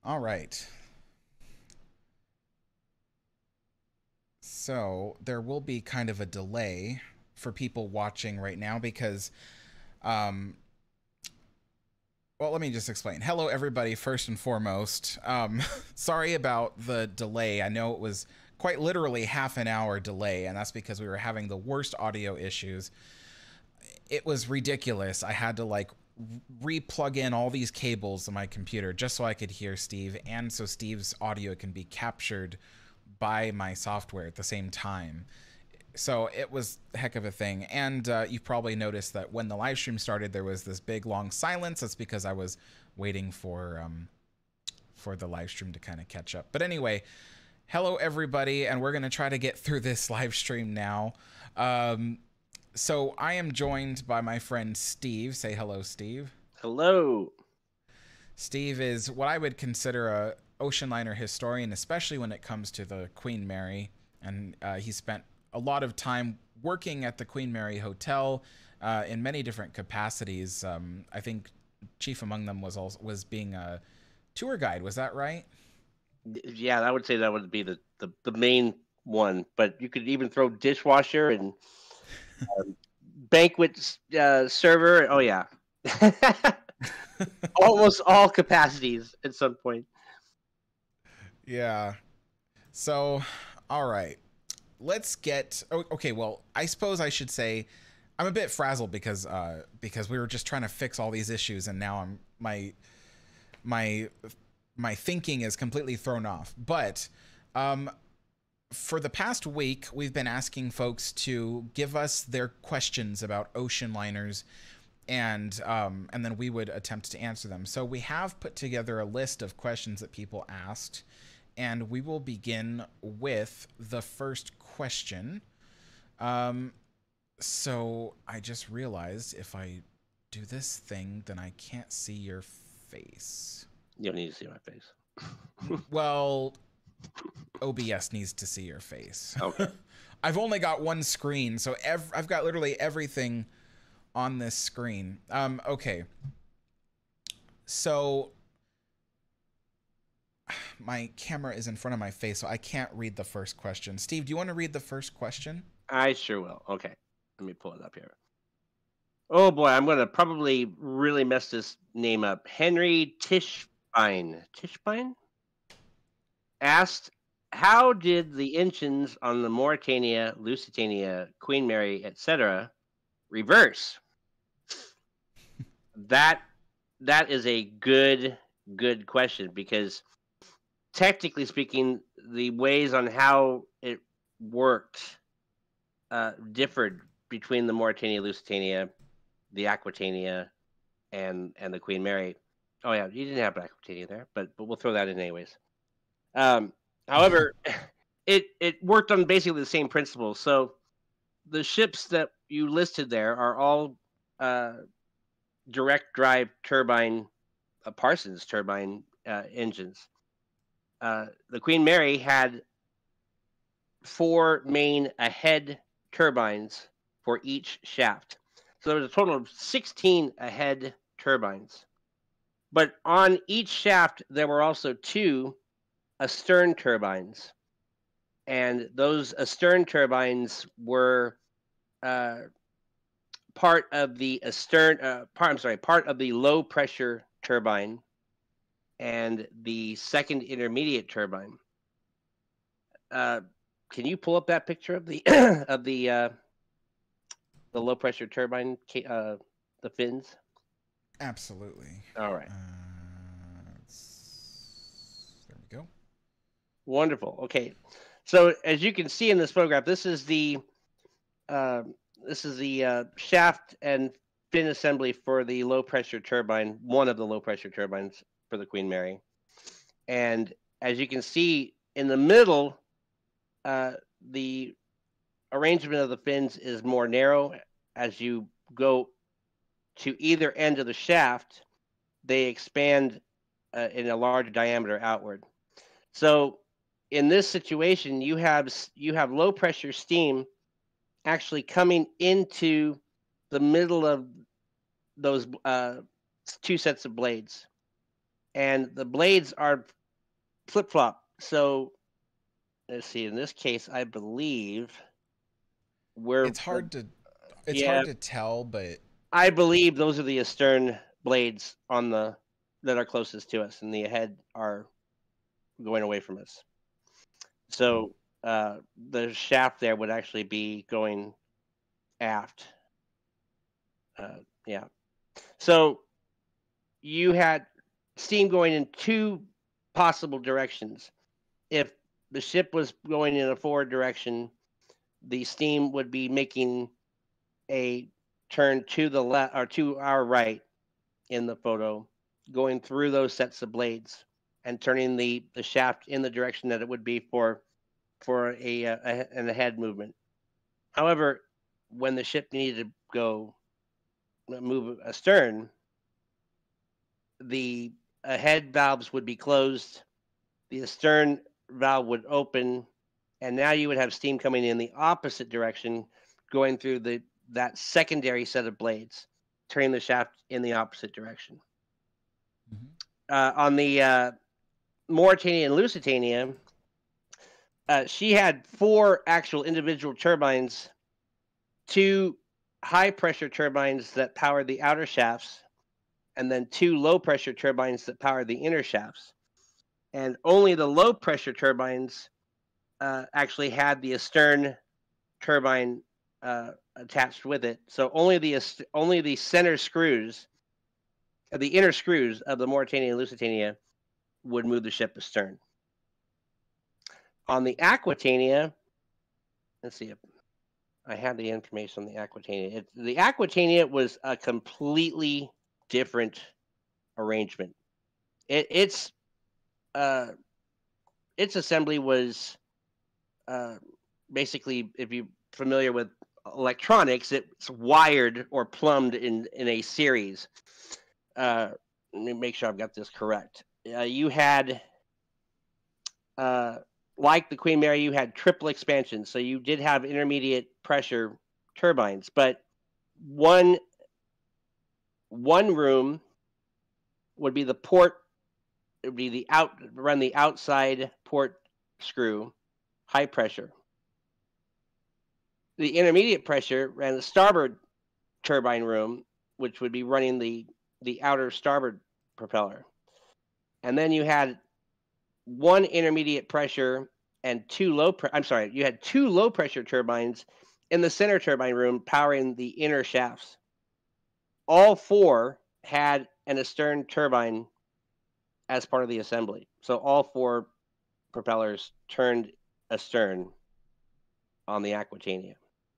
All right. So there will be kind of a delay for people watching right now because, um, well, let me just explain. Hello, everybody, first and foremost. Sorry about the delay. I know it was quite literally half an hour delay, and that's because we were having the worst audio issues. It was ridiculous. I had to like re-plug in all these cables on my computer just so I could hear Steve and so Steve's audio can be captured by my software at the same time. So it was a heck of a thing. And you probably noticed that when the live stream started, there was this big long silence. That's because I was waiting for the live stream to kind of catch up. But anyway, hello everybody, and we're gonna try to get through this live stream now. So I am joined by my friend Steve. Say hello, Steve. Hello. Steve is what I would consider a ocean liner historian, especially when it comes to the Queen Mary. And he spent a lot of time working at the Queen Mary Hotel in many different capacities. I think chief among them was being a tour guide. Was that right? Yeah, I would say that would be the main one, but you could even throw dishwasher and banquet server. Oh yeah, almost all capacities at some point. Yeah. So, all right. Let's get. Oh, okay. Well, I suppose I should say I'm a bit frazzled because we were just trying to fix all these issues, and now my my thinking is completely thrown off. But for the past week, we've been asking folks to give us their questions about ocean liners, and then we would attempt to answer them. So we have put together a list of questions that people asked, and we will begin with the first question. So I just realized if I do this thing, then I can't see your face. You don't need to see my face. Well, OBS needs to see your face. Okay. I've only got one screen, so I've got literally everything on this screen. Okay. So my camera is in front of my face, so I can't read the first question. Steve, do you want to read the first question? I sure will. Okay, let me pull it up here. Oh boy, I'm gonna probably really mess this name up. Henry Tischbein. Tischbein asked, "How did the engines on the Mauritania, Lusitania, Queen Mary, etc., reverse?" That is a good question, because technically speaking, the ways on how it worked differed between the Mauritania, Lusitania, the Aquitania, and the Queen Mary. Oh yeah, you didn't have Aquitania there, but we'll throw that in anyways. However, it worked on basically the same principles. So the ships that you listed there are all direct drive turbine, Parsons turbine engines. The Queen Mary had 4 main ahead turbines for each shaft. So there was a total of 16 ahead turbines. But on each shaft, there were also 2 astern turbines. And those astern turbines were part of the part of the low pressure turbine and the second intermediate turbine. Can you pull up that picture of the of the low pressure turbine, the fins? Absolutely. All right. There we go. Wonderful. Okay, so as you can see in this photograph, this is the shaft and fin assembly for the low pressure turbine, one of the low pressure turbines for the Queen Mary. And as you can see in the middle, the arrangement of the fins is more narrow. As you go to either end of the shaft, they expand in a larger diameter outward. So in this situation, you have low pressure steam actually coming into the middle of those 2 sets of blades, and the blades are flip-flop. So let's see. In this case, I believe It's hard to tell, but I believe those are the astern blades on that are closest to us, and the ahead are going away from us. So the shaft there would actually be going aft. Yeah. So you had steam going in two possible directions. If the ship was going in a forward direction, the steam would be making a turn to the left or to our right in the photo, going through those sets of blades and turning the shaft in the direction that it would be for an ahead movement. However, when the ship needed to go move astern, the ahead valves would be closed, the astern valve would open, and now you would have steam coming in the opposite direction, going through that secondary set of blades, turning the shaft in the opposite direction. On the Mauritania and Lusitania, she had 4 actual individual turbines, 2 high pressure turbines that powered the outer shafts, and then 2 low pressure turbines that powered the inner shafts. And only the low pressure turbines actually had the astern turbine attached with it. So only the center screws, the inner screws of the Mauritania and Lusitania would move the ship astern. On the Aquitania, let's see if I have the information on the Aquitania. The Aquitania was a completely different arrangement. Its assembly was basically, if you're familiar with electronics, it's wired or plumbed in a series. Let me make sure I've got this correct. You had, like the Queen Mary, you had triple expansion. So you did have intermediate pressure turbines, but one room would be the port. It would be run the outside port screw, high pressure. The intermediate pressure ran the starboard turbine room, which would be running the outer starboard propeller. And then you had one intermediate pressure and 2 you had 2 low pressure turbines in the center turbine room powering the inner shafts. All 4 had an astern turbine as part of the assembly. So all 4 propellers turned astern on the Aquitania.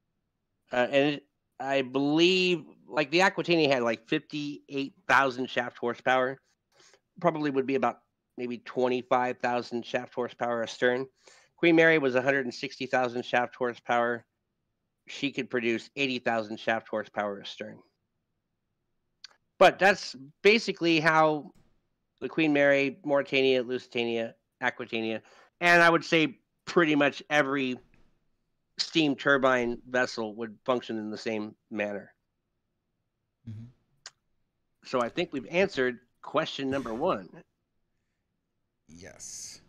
I believe, like, the Aquitania had like 58,000 shaft horsepower. Probably would be about maybe 25,000 shaft horsepower astern. Queen Mary was 160,000 shaft horsepower. She could produce 80,000 shaft horsepower astern. But that's basically how the Queen Mary, Mauritania, Lusitania, Aquitania, and I would say pretty much every steam turbine vessel would function in the same manner. Mm-hmm. So I think we've answered question number 1. Yes.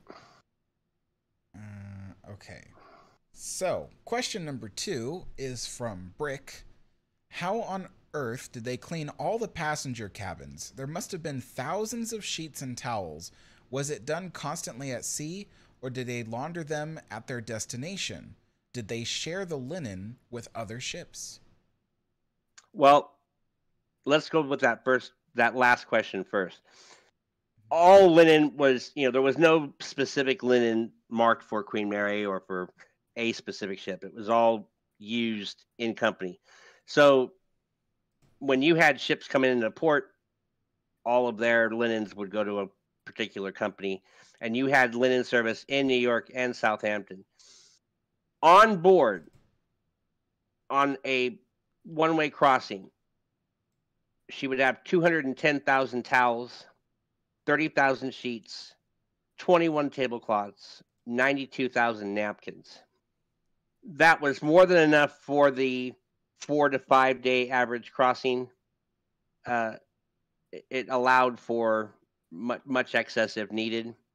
Okay. So, question number 2 is from Brick. How on earth did they clean all the passenger cabins? There must have been thousands of sheets and towels. Was it done constantly at sea, or did they launder them at their destination? Did they share the linen with other ships? Well, let's go with that last question first. All linen was, there was no specific linen marked for Queen Mary or for a specific ship. It was all used in company. So when you had ships coming into port, all of their linens would go to a particular company, and you had linen service in New York and Southampton. On board, on a one-way crossing, she would have 210,000 towels, 30,000 sheets, 21 tablecloths, 92,000 napkins. That was more than enough for the 4 to 5 day average crossing. It allowed for much excess if needed.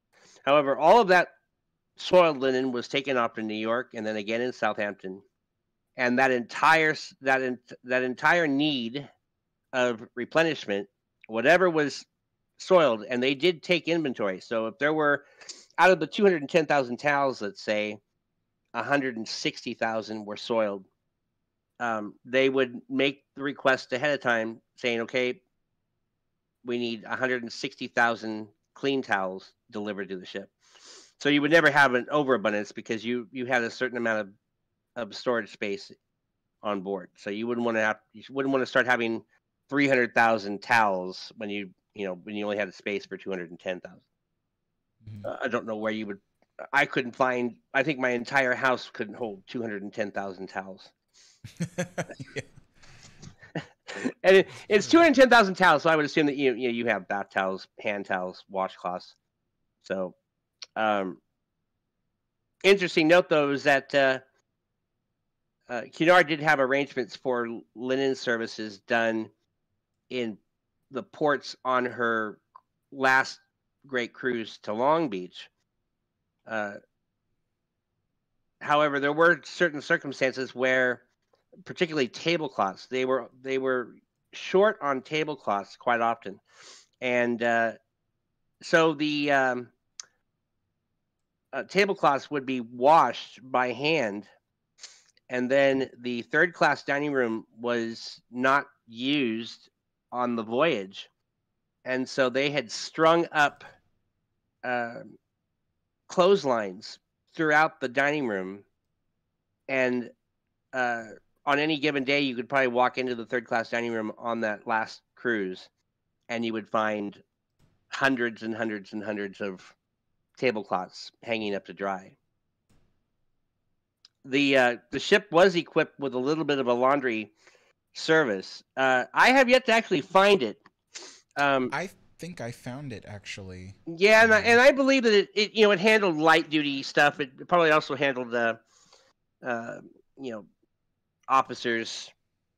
However, all of that soiled linen was taken off to New York and then again in Southampton, and that entire need of replenishment, whatever was soiled, and they did take inventory. So if there were, out of the 210,000 towels, let's say 160,000 were soiled, they would make the request ahead of time saying, okay, we need 160,000 clean towels delivered to the ship. So you would never have an overabundance because you had a certain amount of storage space on board. So you wouldn't want to start having 300,000 towels when you only had a space for 210,000. I don't know where you would. I couldn't find. I think my entire house couldn't hold 210,000 towels. Yeah. And it's 210,000 towels, so I would assume that you have bath towels, hand towels, washcloths. So, interesting note though is that Cunard did have arrangements for linen services done in the ports on her last great cruise to Long Beach. However, there were certain circumstances where, particularly tablecloths, they were short on tablecloths quite often, and so the tablecloths would be washed by hand, and then the third class dining room was not used on the voyage, and so they had strung up clotheslines throughout the dining room, and on any given day, you could probably walk into the third class dining room on that last cruise, and you would find hundreds and hundreds and hundreds of tablecloths hanging up to dry. The ship was equipped with a little bit of a laundry service. I have yet to actually find it. I think I found it actually. Yeah, and I believe that it handled light duty stuff. It probably also handled officers,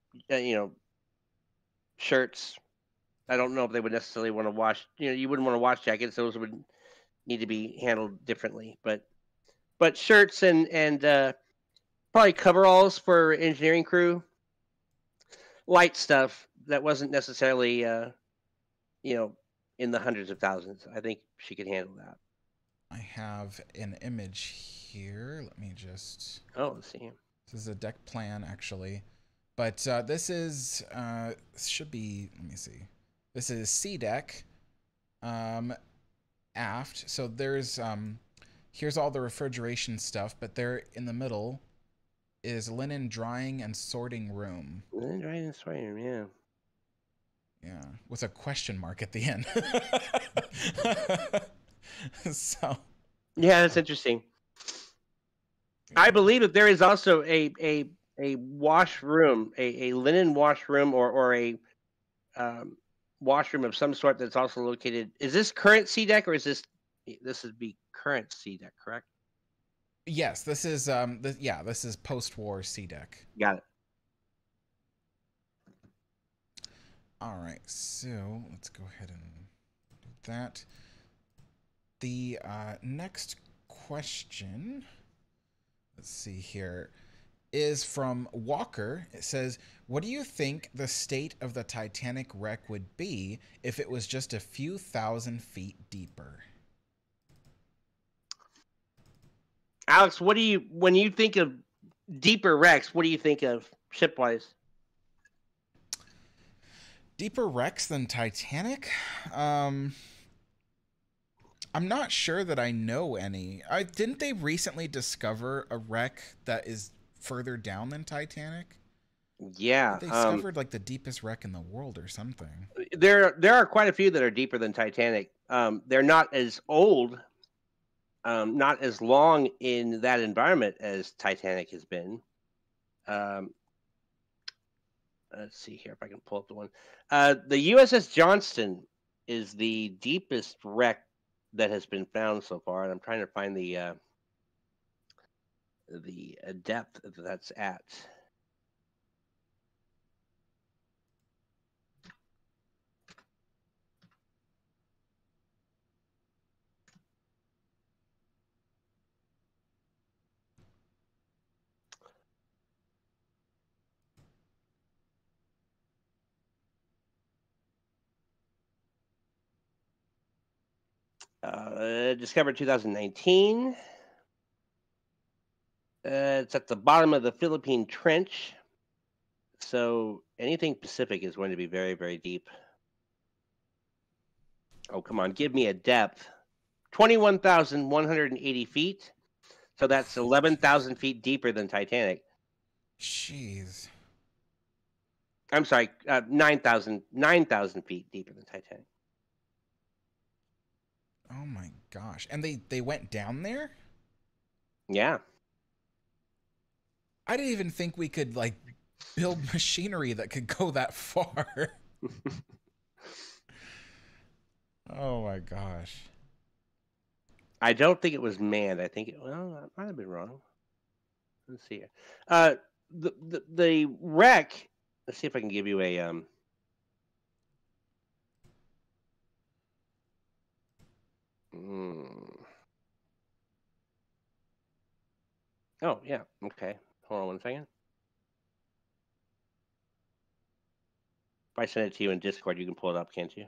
shirts. I don't know if they would necessarily want to wash. You wouldn't want to wash jackets; those would need to be handled differently. But shirts and probably coveralls for engineering crew, light stuff that wasn't necessarily in the hundreds of thousands. I think she could handle that. I have an image here. Let me just. Oh, let's see. This is a deck plan actually, but this is should be. Let me see. This is C deck, aft. So there's here's all the refrigeration stuff, but there in the middle is linen drying and sorting room. Linen drying and sorting room, yeah. Yeah, with a question mark at the end. So. Yeah, that's interesting. I believe that there is also a washroom, a linen washroom, or a washroom of some sort that's also located. Is this current C deck, or is this would be current C deck, correct? Yes, this is this is post-war C deck. Got it. All right, so let's go ahead and do that. The next question, let's see here, is from Walker. It says, what do you think the state of the Titanic wreck would be if it was just a few thousand feet deeper? Alex, when you think of deeper wrecks, what do you think of shipwise? Deeper wrecks than Titanic? I'm not sure that I know any. Didn't they recently discover a wreck that is further down than Titanic? Yeah, They discovered like the deepest wreck in the world or something. There are quite a few that are deeper than Titanic. They're not as old, not as long in that environment as Titanic has been. Let's see here if I can pull up the one. The USS Johnston is the deepest wreck that has been found so far, and I'm trying to find the depth that's at. discovered 2019. It's at the bottom of the Philippine Trench. So anything Pacific is going to be very, very deep. Oh, come on. Give me a depth. 21,180 feet. So that's 11,000 feet deeper than Titanic. Jeez. I'm sorry, 9,000 feet deeper than Titanic. Oh my gosh. And they went down there? Yeah. I didn't even think we could like build machinery that could go that far. Oh my gosh. I don't think it was manned. I think well, that might have been wrong. Let's see here. The wreck. Let's see if I can give you a Oh yeah. Okay. Hold on 1 second. If I send it to you in Discord, you can pull it up, can't you?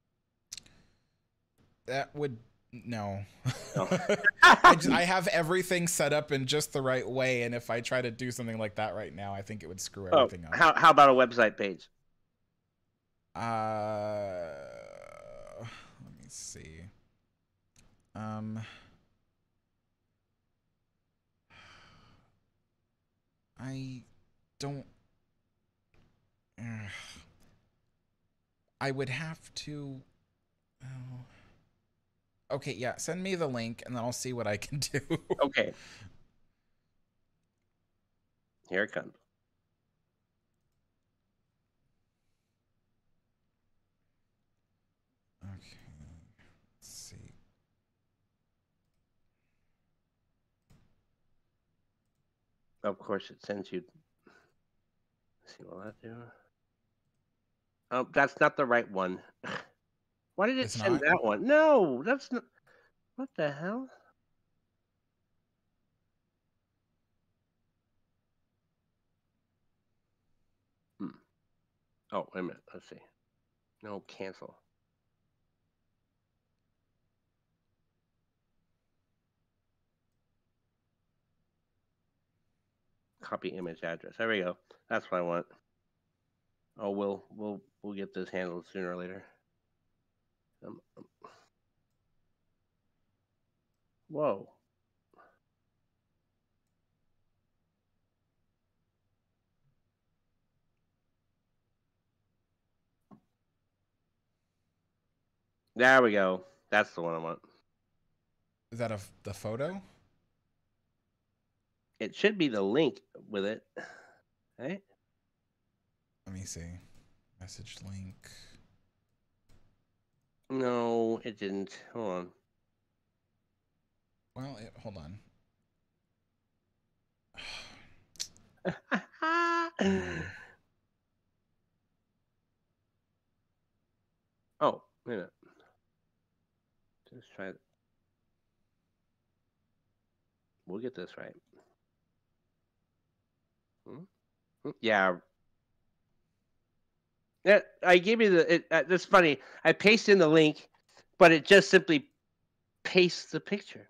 That would no. No. I have everything set up in just the right way, and if I try to do something like that right now, I think it would screw everything up. How about a website page? Let me see. I don't. I would have to. Oh. Okay, yeah. Send me the link, and then I'll see what I can do. Okay. Here it comes. Okay. Let's see. Of course, it sends you. Let's see what that do. Oh, that's not the right one. Why did it send that one? No, that's not. What the hell? Oh, wait a minute. Let's see. No, cancel. Copy image address. There we go. That's what I want. Oh, we'll get this handled sooner or later. Whoa. There we go. That's the one I want. Is that the photo? It should be the link with it. Right? Let me see. Message link. No, it didn't. Hold on. Well, hold on. Oh, wait a minute. Just try it. We'll get this right. Yeah. Yeah, I gave you the. That's funny. I pasted in the link, but it just simply pastes the picture.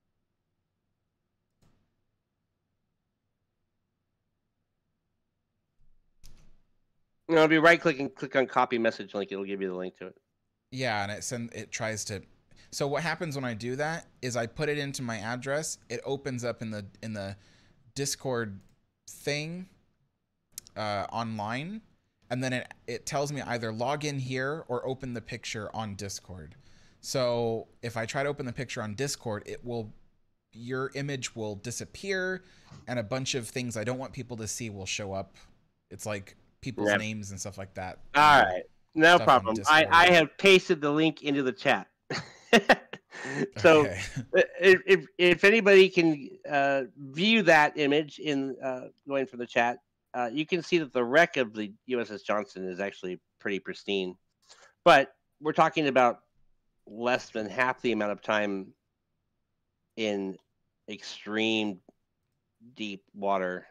You know, if you right click and click on copy message link, it'll give you the link to it. Yeah, and it tries to. So what happens when I do that is I put it into my address. It opens up in the Discord thing online, and then it tells me either log in here or open the picture on Discord. So if I try to open the picture on Discord, your image will disappear, and a bunch of things I don't want people to see will show up. It's like people's names and stuff like that. All right, no problem. I have pasted the link into the chat. So okay. if anybody can view that image in going from the chat, you can see that the wreck of the USS Johnson is actually pretty pristine. But we're talking about less than half the amount of time in extreme deep water.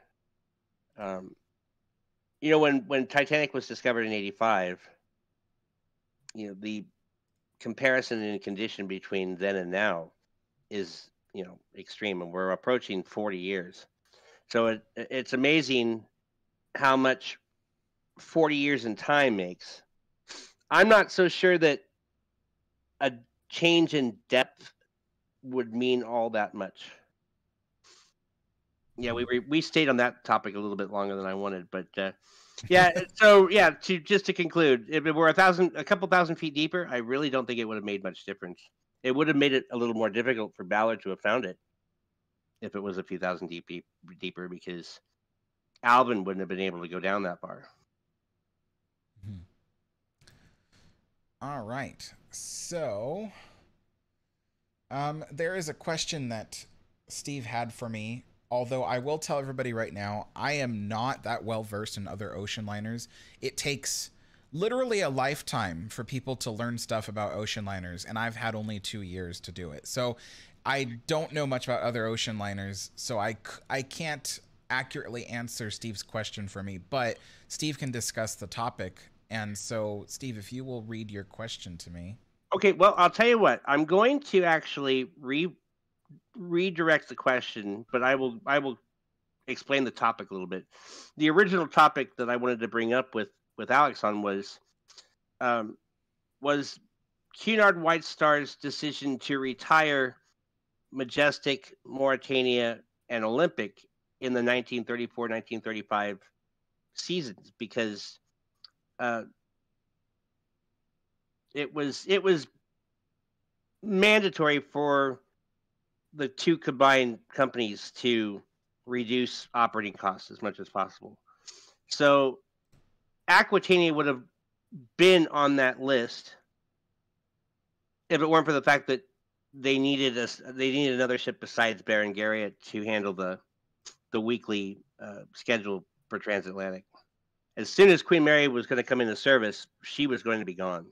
You know, when Titanic was discovered in '85, you know, the comparison in condition between then and now, is, extreme, and we're approaching 40 years. So it's amazing how much 40 years in time makes. I'm not so sure that a change in depth would mean all that much. Yeah, we stayed on that topic a little bit longer than I wanted, but yeah. So yeah, to conclude, if it were a couple thousand feet deeper, I really don't think it would have made much difference. It would have made it a little more difficult for Ballard to have found it if it was a few thousand deeper, because Alvin wouldn't have been able to go down that far. All right. So, there is a question that Steve had for me. Although I will tell everybody right now, I am not that well versed in other ocean liners. It takes literally a lifetime for people to learn stuff about ocean liners, and I've had only 2 years to do it. So I don't know much about other ocean liners, so I can't accurately answer Steve's question for me, but Steve can discuss the topic. And so, Steve, if you will read your question to me. Okay, well, I'll tell you what. I'm going to actually redirect the question, but I will explain the topic a little bit. The original topic that I wanted to bring up with Alex on was Cunard White Star's decision to retire Majestic, Mauritania, and Olympic in the 1934-1935 seasons, because it was mandatory for the two combined companies to reduce operating costs as much as possible. So Aquitania would have been on that list if it weren't for the fact that they needed another ship besides Berengaria to handle the weekly schedule for transatlantic. As soon as Queen Mary was going to come into service, she was going to be gone.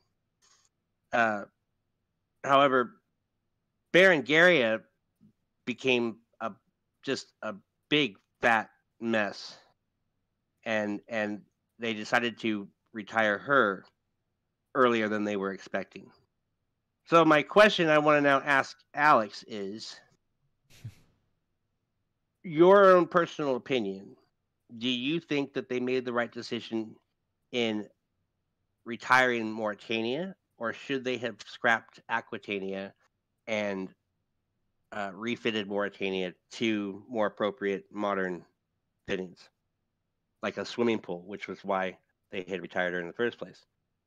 However, Berengaria became just a big fat mess, and they decided to retire her earlier than they were expecting. So my question I want to now ask Alex is, your own personal opinion, do you think that they made the right decision in retiring Mauritania, or should they have scrapped Aquitania and refitted Mauritania to more appropriate modern fittings, like a swimming pool, which was why they had retired her in the first place?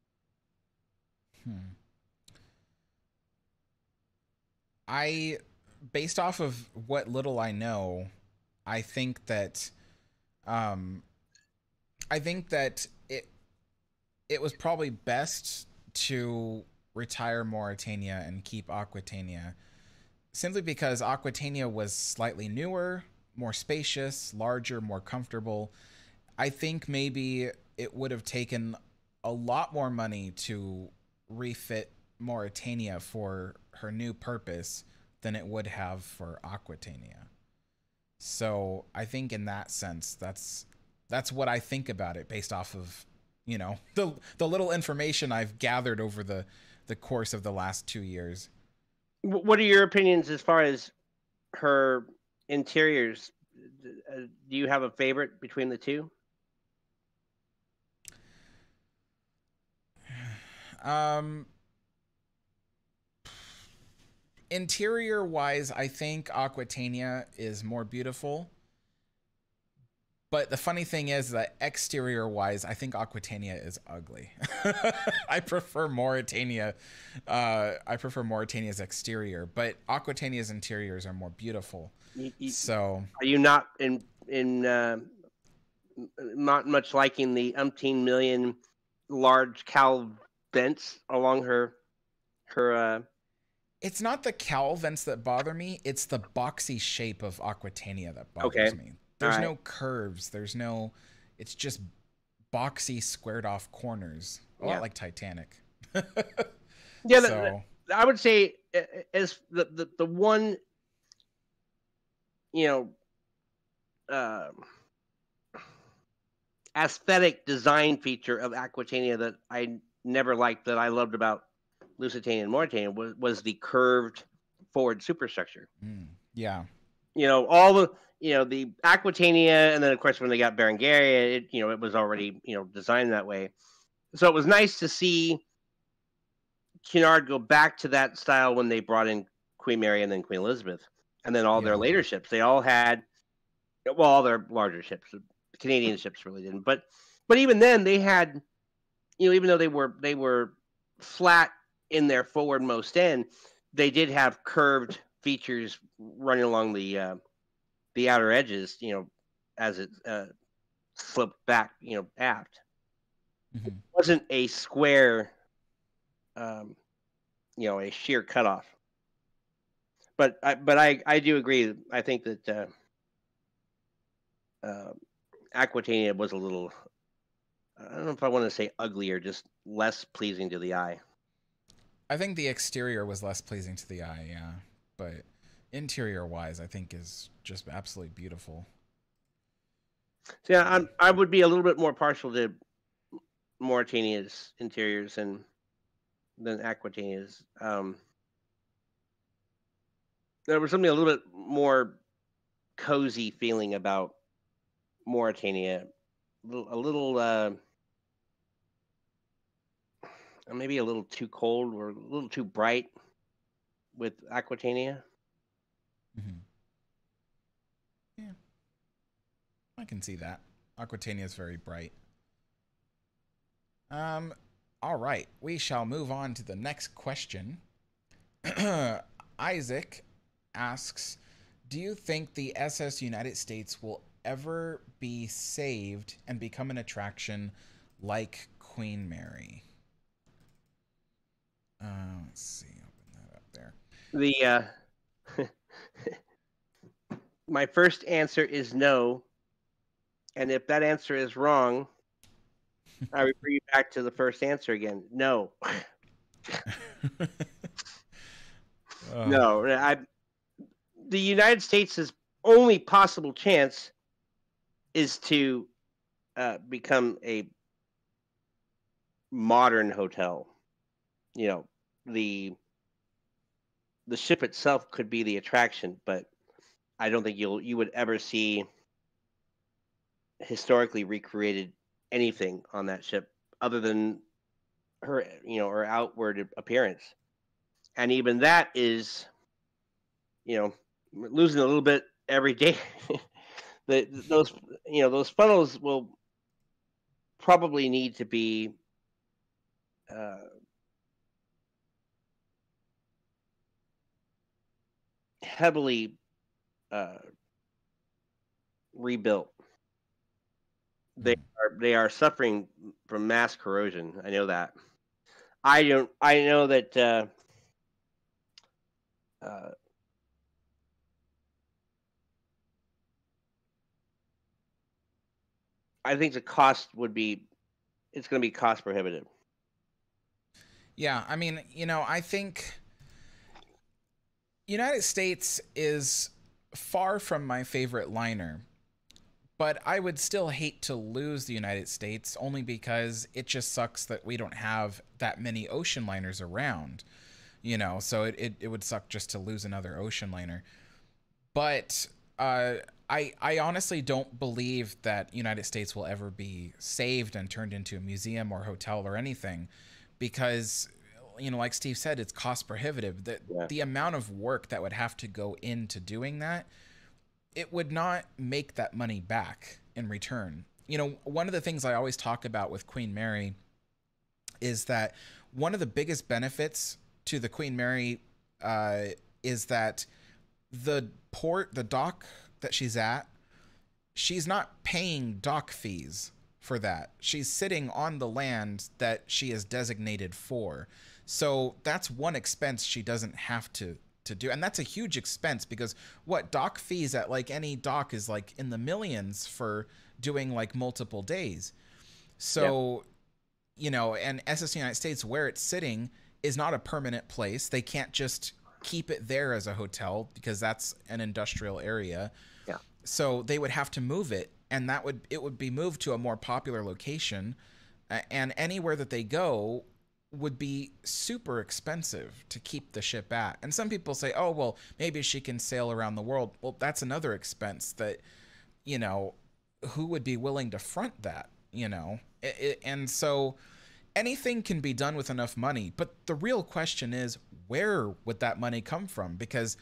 Based off of what little I know, I think that it was probably best to retire Mauritania and keep Aquitania, simply because Aquitania was slightly newer, more spacious, larger, more comfortable. I think maybe it would have taken a lot more money to refit Mauritania for her new purpose than it would have for Aquitania. So I think in that sense, that's what I think about it, based off of, the little information I've gathered over the course of the last 2 years. What are your opinions as far as her interiors? Do you have a favorite between the two? Interior wise, I think Aquitania is more beautiful. But the funny thing is that exterior wise, I think Aquitania is ugly. I prefer Mauritania. I prefer Mauritania's exterior, but Aquitania's interiors are more beautiful. So are you not not much liking the umpteen million large cowl vents along her? It's not the cowl vents that bother me. It's the boxy shape of Aquitania that bothers me. There's no curves. It's just boxy, squared off corners. A lot like Titanic. Yeah, so I would say as the one, aesthetic design feature of Aquitania that I never liked, that I loved about Lusitania and Mauritania, was the curved forward superstructure. Yeah. All the Aquitania, and then of course when they got Berengaria, it was already designed that way. So it was nice to see Cunard go back to that style when they brought in Queen Mary and then Queen Elizabeth, and then all their later ships. They all had, all their larger ships. The Canadian ships really didn't, but even then they had, even though they were flat in their forwardmost end, they did have curved features running along the outer edges, as it sloped back, aft. Mm-hmm. It wasn't a square, a sheer cutoff. But I do agree. I think that Aquitania was a little, I don't know if I want to say uglier, just less pleasing to the eye. I think the exterior was less pleasing to the eye, yeah. But interior-wise, I think is just absolutely beautiful. So yeah, I would be a little bit more partial to Mauritania's interiors than Aquitania's. There was something a little bit more cozy feeling about Mauritania, a little maybe a little too cold or a little too bright with Aquitania. Mm-hmm. Yeah, I can see that. Aquitania is very bright. All right, we shall move on to the next question. Isaac asks, do you think the SS United States will ever be saved and become an attraction like Queen Mary? Let's see, open that up there. The my first answer is no, and if that answer is wrong, I refer you back to the first answer again. No. No, the United States' only possible chance is to become a modern hotel. The ship itself could be the attraction, but I don't think you would ever see historically recreated anything on that ship other than her, her outward appearance. And even that is, losing a little bit every day. Those funnels will probably need to be heavily rebuilt. They are suffering from mass corrosion. I know that. I know that I think the cost it's going to be cost prohibitive. Yeah, I mean, I think United States is far from my favorite liner, but I would still hate to lose the United States only because it just sucks that we don't have that many ocean liners around, so it would suck just to lose another ocean liner. But I honestly don't believe that United States will ever be saved and turned into a museum or hotel or anything, because like Steve said, it's cost prohibitive. The amount of work that would have to go into doing that, it would not make that money back in return. One of the things I always talk about with Queen Mary is that one of the biggest benefits to the Queen Mary is that the dock that she's at, she's not paying dock fees for that. She's sitting on the land that she is designated for. So that's one expense she doesn't have to do. And that's a huge expense, because dock fees at like any dock is like in the millions for doing like multiple days. So, and SS United States, where it's sitting, is not a permanent place. They can't just keep it there as a hotel because that's an industrial area. Yeah. So they would have to move it, and it would be moved to a more popular location, and anywhere that they go would be super expensive to keep the ship at. And some people say, oh, well, maybe she can sail around the world. Well, that's another expense that, you know, who would be willing to front that, you know? And so anything can be done with enough money. But the real question is, where would that money come from? Because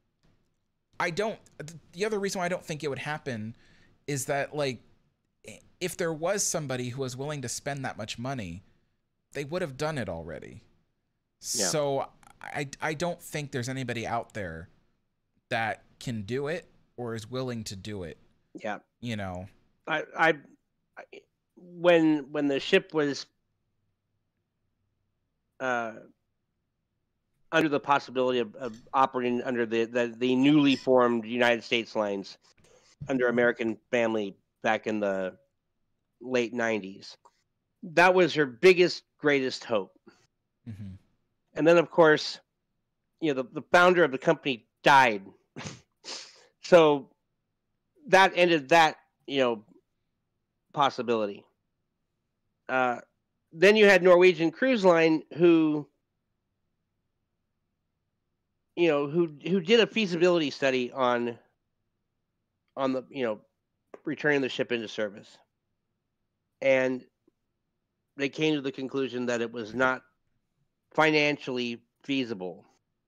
the other reason why I don't think it would happen is that, like, if there was somebody who was willing to spend that much money, they would have done it already. Yeah. So I don't think there's anybody out there that can do it or is willing to do it. Yeah. You know. I when the ship was under the possibility of operating under the newly formed United States lines under American Family back in the late 90s, that was her biggest, greatest hope. Mm-hmm. And then, of course, the founder of the company died. So that ended that, possibility. Then you had Norwegian Cruise Line, who did a feasibility study on the returning the ship into service, and they came to the conclusion that it was not financially feasible.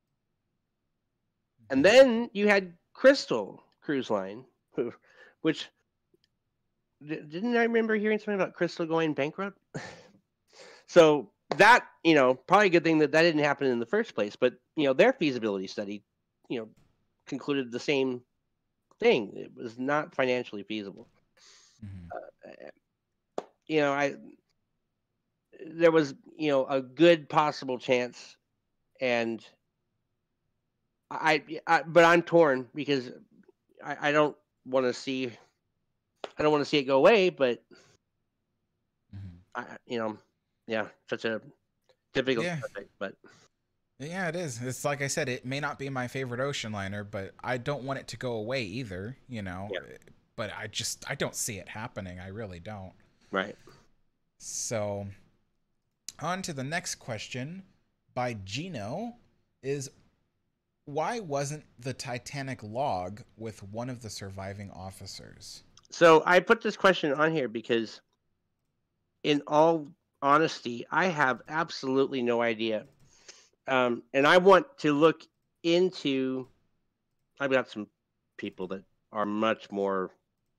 And then you had Crystal Cruise Line, which didn't I remember hearing something about Crystal going bankrupt? So that, probably a good thing that didn't happen in the first place. But, their feasibility study, concluded the same thing. It was not financially feasible. Mm-hmm. There was, a good possible chance, and but I'm torn because I don't want to see it go away, but yeah, such a difficult subject, but yeah, it is. It's like I said, it may not be my favorite ocean liner, but I don't want it to go away either, Yeah. But I don't see it happening. I really don't. Right. So, on to the next question by Gino is, why wasn't the Titanic log with one of the surviving officers? So I put this question on here because, in all honesty, I have absolutely no idea. And I want to look into. I've got some people that are much more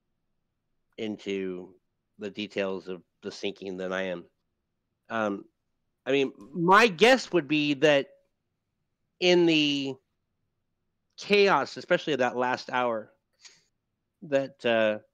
into the details of the sinking than I am. I mean, my guess would be that in the chaos, especially of that last hour, that that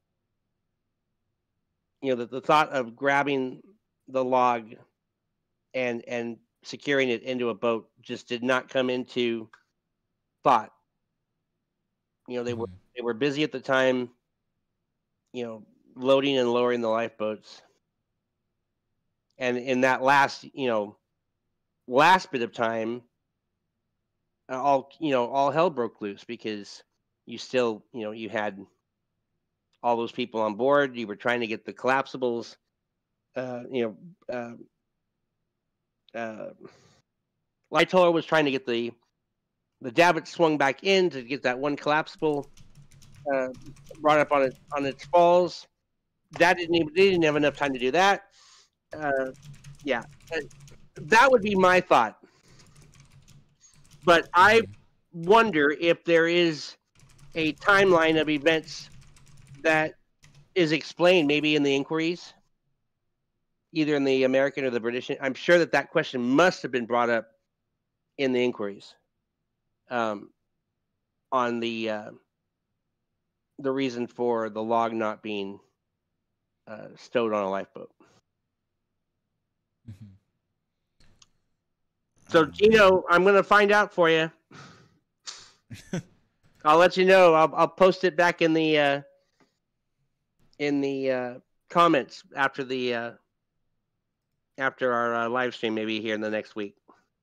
the thought of grabbing the log and securing it into a boat just did not come into thought. They were busy at the time, loading and lowering the lifeboats, and in that last bit of time, all hell broke loose because you still you had all those people on board. You were trying to get the collapsibles. Lightoller was trying to get the davit swung back in to get that one collapsible brought up on its falls. They didn't have enough time to do that. Yeah, that would be my thought. But I wonder if there is a timeline of events that is explained, maybe in the inquiries, either in the American or the British. I'm sure that question must have been brought up in the inquiries on the reason for the log not being stowed on a lifeboat. Mm-hmm. So, Gino, I'm going to find out for you. I'll let you know. I'll post it back in the comments after our live stream, maybe here in the next week.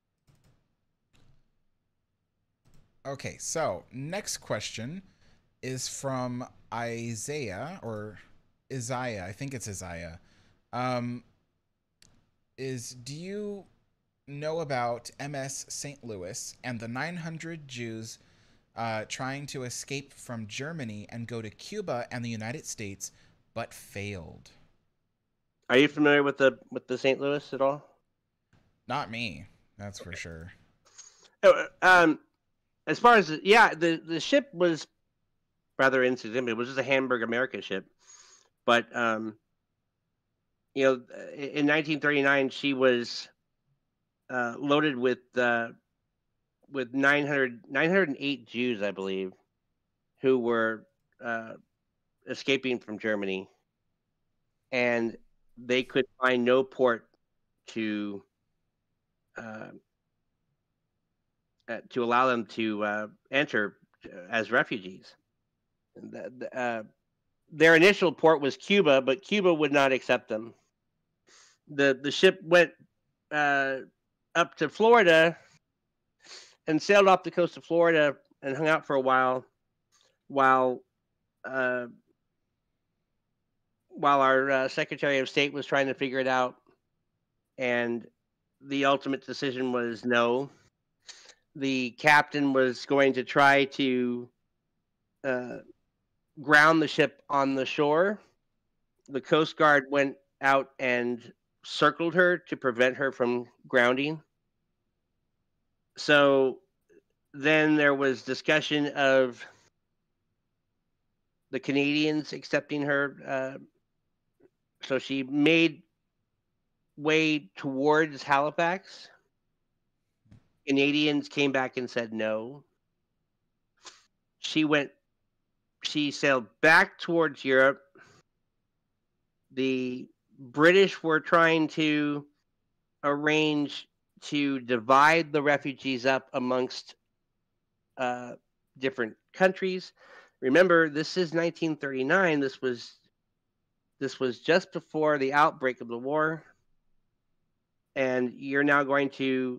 Okay, so next question is from Isaiah, or Isaiah. I think it's Isaiah. Do you know about MS St. Louis and the 900 Jews trying to escape from Germany and go to Cuba and the United States, but failed. Are you familiar with the St. Louis at all? Not me, that's for sure. As far as the ship was rather insignificant. It was just a Hamburg America ship, but in 1939 she was loaded with 908 Jews, I believe, who were escaping from Germany, and they could find no port to allow them to enter as refugees. Their initial port was Cuba, but Cuba would not accept them. The ship went up to Florida and sailed off the coast of Florida and hung out for a while while our Secretary of State was trying to figure it out, and the ultimate decision was no. The captain was going to try to ground the ship on the shore. The Coast Guard went out and circled her to prevent her from grounding. So then there was discussion of the Canadians accepting her. So she made way towards Halifax. Canadians came back and said no. She sailed back towards Europe. The British were trying to arrange to divide the refugees up amongst different countries. Remember, this is 1939. This was just before the outbreak of the war, and you're now going to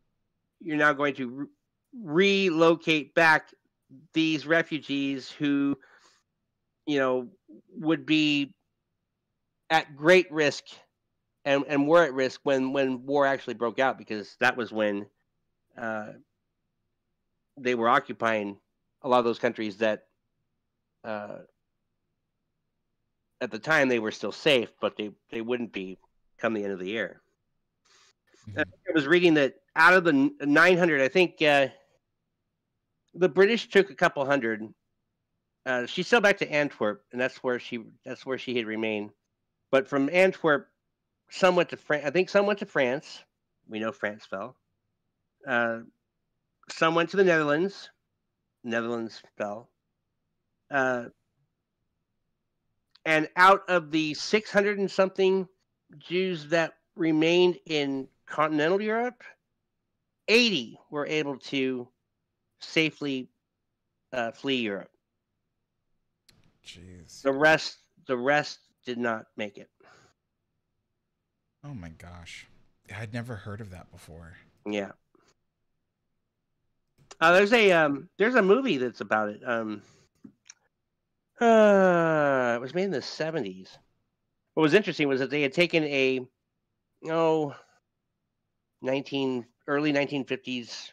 relocate back these refugees who, would be at great risk and were at risk when war actually broke out, because that was when they were occupying a lot of those countries that at the time they were still safe, but they wouldn't be come the end of the year. Mm-hmm. I was reading that out of the 900, I think the British took a couple hundred. She sailed back to Antwerp, and that's where she had remained. But from Antwerp, some went to France. I think some went to France. We know France fell. Some went to the Netherlands. Netherlands fell. And out of the 600 and something Jews that remained in continental Europe, 80 were able to safely flee Europe. Jeez. The rest did not make it. Oh my gosh. I'd never heard of that before. Yeah. There's a movie that's about it. It was made in the 70s. What was interesting was that they had taken a early 1950s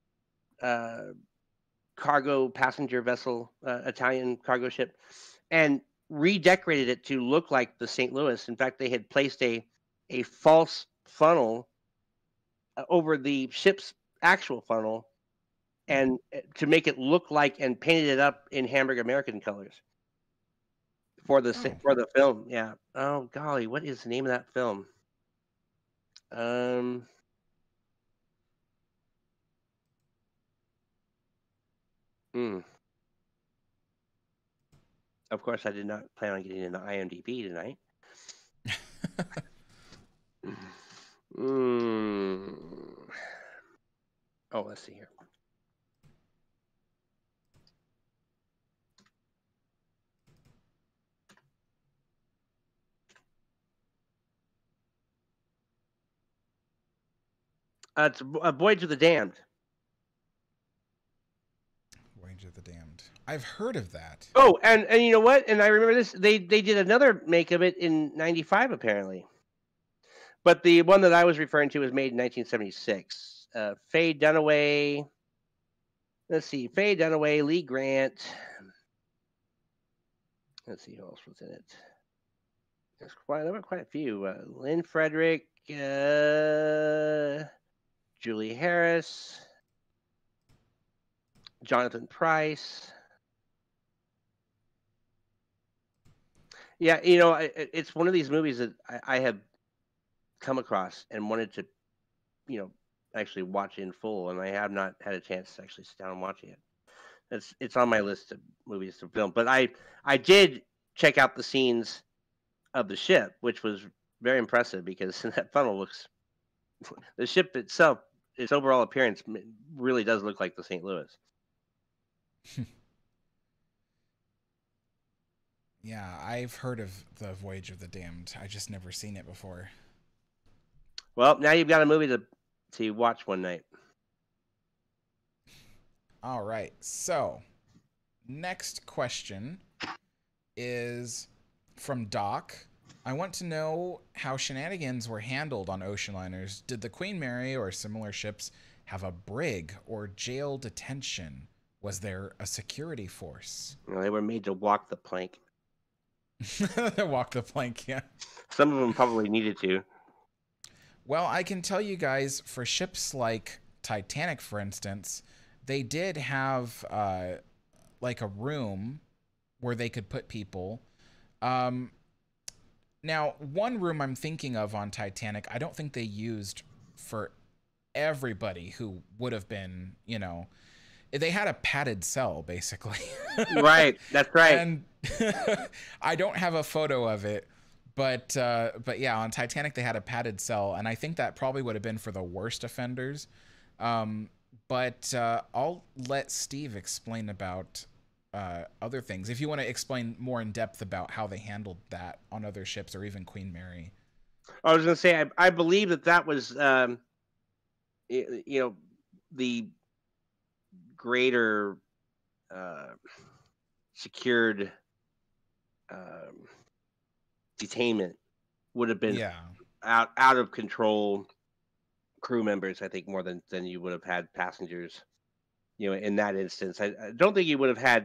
cargo passenger vessel, Italian cargo ship, and redecorated it to look like the St. Louis. In fact, they had placed a false funnel over the ship's actual funnel, and to make it look like, and painted it up in Hamburg American colors for the film. Yeah. Oh golly, what is the name of that film? Of course, I did not plan on getting into IMDb tonight. Oh, let's see here. It's Voyage of the Damned. Voyage of the Damned. I've heard of that. Oh, and you know what? And I remember this. They did another make of it in '95, apparently. But the one that I was referring to was made in 1976. Faye Dunaway. Let's see. Faye Dunaway, Lee Grant. Let's see who else was in it. There were quite a few. Lynn Frederick, Julie Harris, Jonathan Price. Yeah, it's one of these movies that I have come across and wanted to, actually watch in full, and I have not had a chance to actually sit down and watch it yet. It's on my list of movies to film. But I did check out the scenes of the ship, which was very impressive because that funnel looks. The ship itself, its overall appearance, really does look like the St. Louis. Yeah, I've heard of the Voyage of the Damned. I just never seen it before. Well, now you've got a movie to watch one night. All right. So, next question is from Doc. I want to know how shenanigans were handled on ocean liners. Did the Queen Mary or similar ships have a brig or jail detention? Was there a security force? Well, they were made to walk the plank. Walk the plank, yeah. Some of them probably needed to. Well, I can tell you guys, for ships like Titanic, for instance, they did have like a room where they could put people. Now, one room I'm thinking of on Titanic, I don't think they used for everybody who would have been, they had a padded cell, basically. Right, that's right. And I don't have a photo of it, but yeah, on Titanic they had a padded cell, and I think that probably would have been for the worst offenders. But I'll let Steve explain about other things. If you want to explain more in depth about how they handled that on other ships or even Queen Mary. I was going to say, I believe that was, the greater secured detainment would have been out of control crew members, I think, more than you would have had passengers. In that instance, I don't think you would have had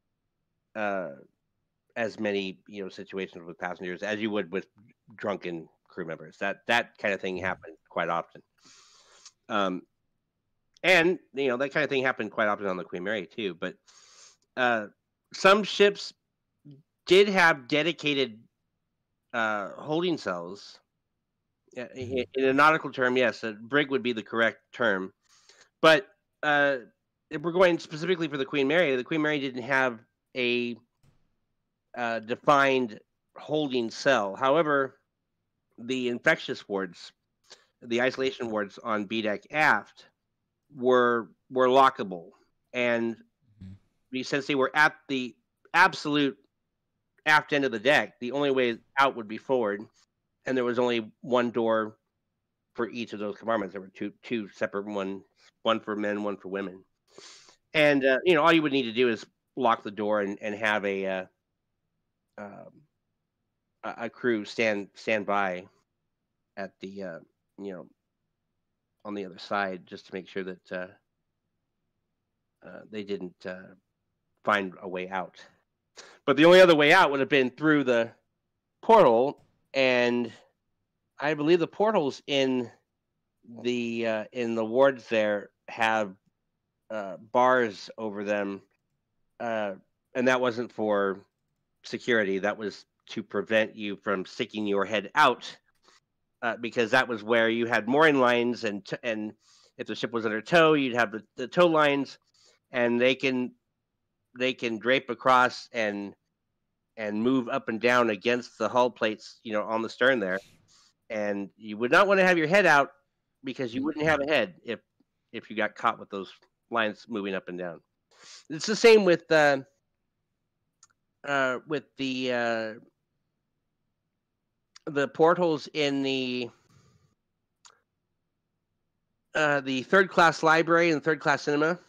as many situations with passengers as you would with drunken crew members. That kind of thing happened quite often. And that kind of thing happened quite often on the Queen Mary too. But some ships did have dedicated holding cells. In a nautical term, yes, a brig would be the correct term. But if we're going specifically for the Queen Mary didn't have a defined holding cell. However, the infectious wards, the isolation wards on B deck aft, were lockable, and since they were at the absolute aft end of the deck, the only way out would be forward, and there was only one door for each of those compartments. There were two separate one for men, one for women, and all you would need to do is lock the door and have a crew stand by at the on the other side, just to make sure that they didn't find a way out. But the only other way out would have been through the portal, and I believe the portals in the wards there have bars over them, and that wasn't for security. That was to prevent you from sticking your head out, because that was where you had mooring lines, and if the ship was under tow, you'd have the tow lines, and they can drape across and move up and down against the hull plates, on the stern there. And you would not want to have your head out, because you wouldn't have a head if you got caught with those lines moving up and down. It's the same with the portholes in the third class library and third class cinema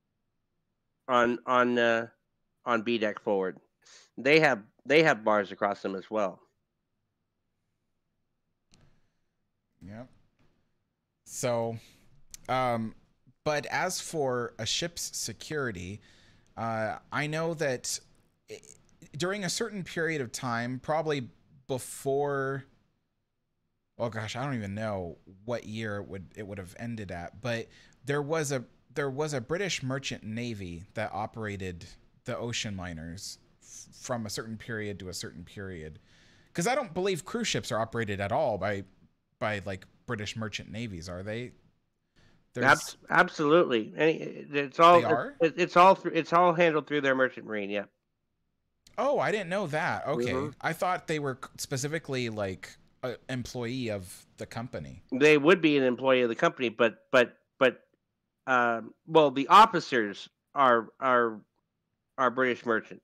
on B deck forward. They have bars across them as well. Yep. So, but as for a ship's security, I know that during a certain period of time, probably before, oh gosh, I don't even know what year it would have ended at, but there was a there was a British merchant navy that operated the ocean liners from a certain period to a certain period. Because I don't believe cruise ships are operated at all by like British merchant navies, are they? There's Absolutely. It's they all are. it's all handled through their merchant marine. Yeah. Oh, I didn't know that. Hmm. Okay, I thought they were specifically like an employee of the company. They would be an employee of the company, but well, the officers are British merchant.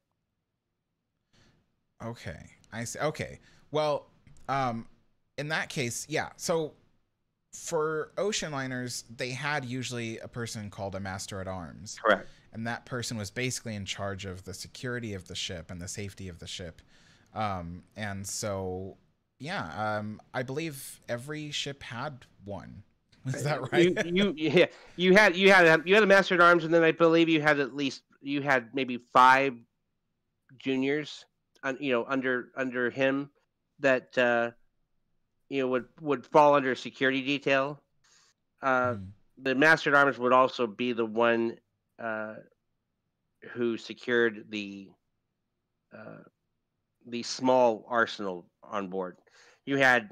Okay, I see. Okay, well, um, in that case, yeah. So for ocean liners, they had usually a person called a master at arms, Correct. and that person was basically in charge of the security of the ship and the safety of the ship. And so, yeah, I believe every ship had one. Is that right? Yeah, you had a master at arms, and then I believe you had maybe five juniors, under him that would fall under security detail. Uh, Mhm. the master at arms would also be the one uh, who secured uh, the small arsenal on board. You had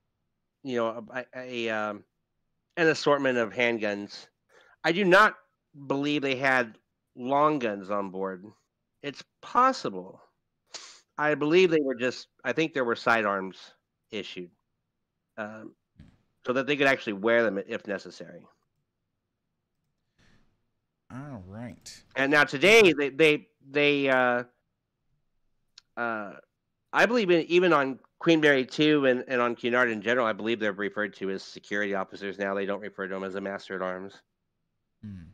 an assortment of handguns. I do not believe they had long guns on board. It's possible. I believe they were just. I think there were sidearms issued, um, so that they could actually wear them if necessary. All right. And now today, uh, I believe even on Queen Mary 2 and on Cunard in general, I believe they're referred to as security officers now. They don't refer to them as a master at arms. Hmm.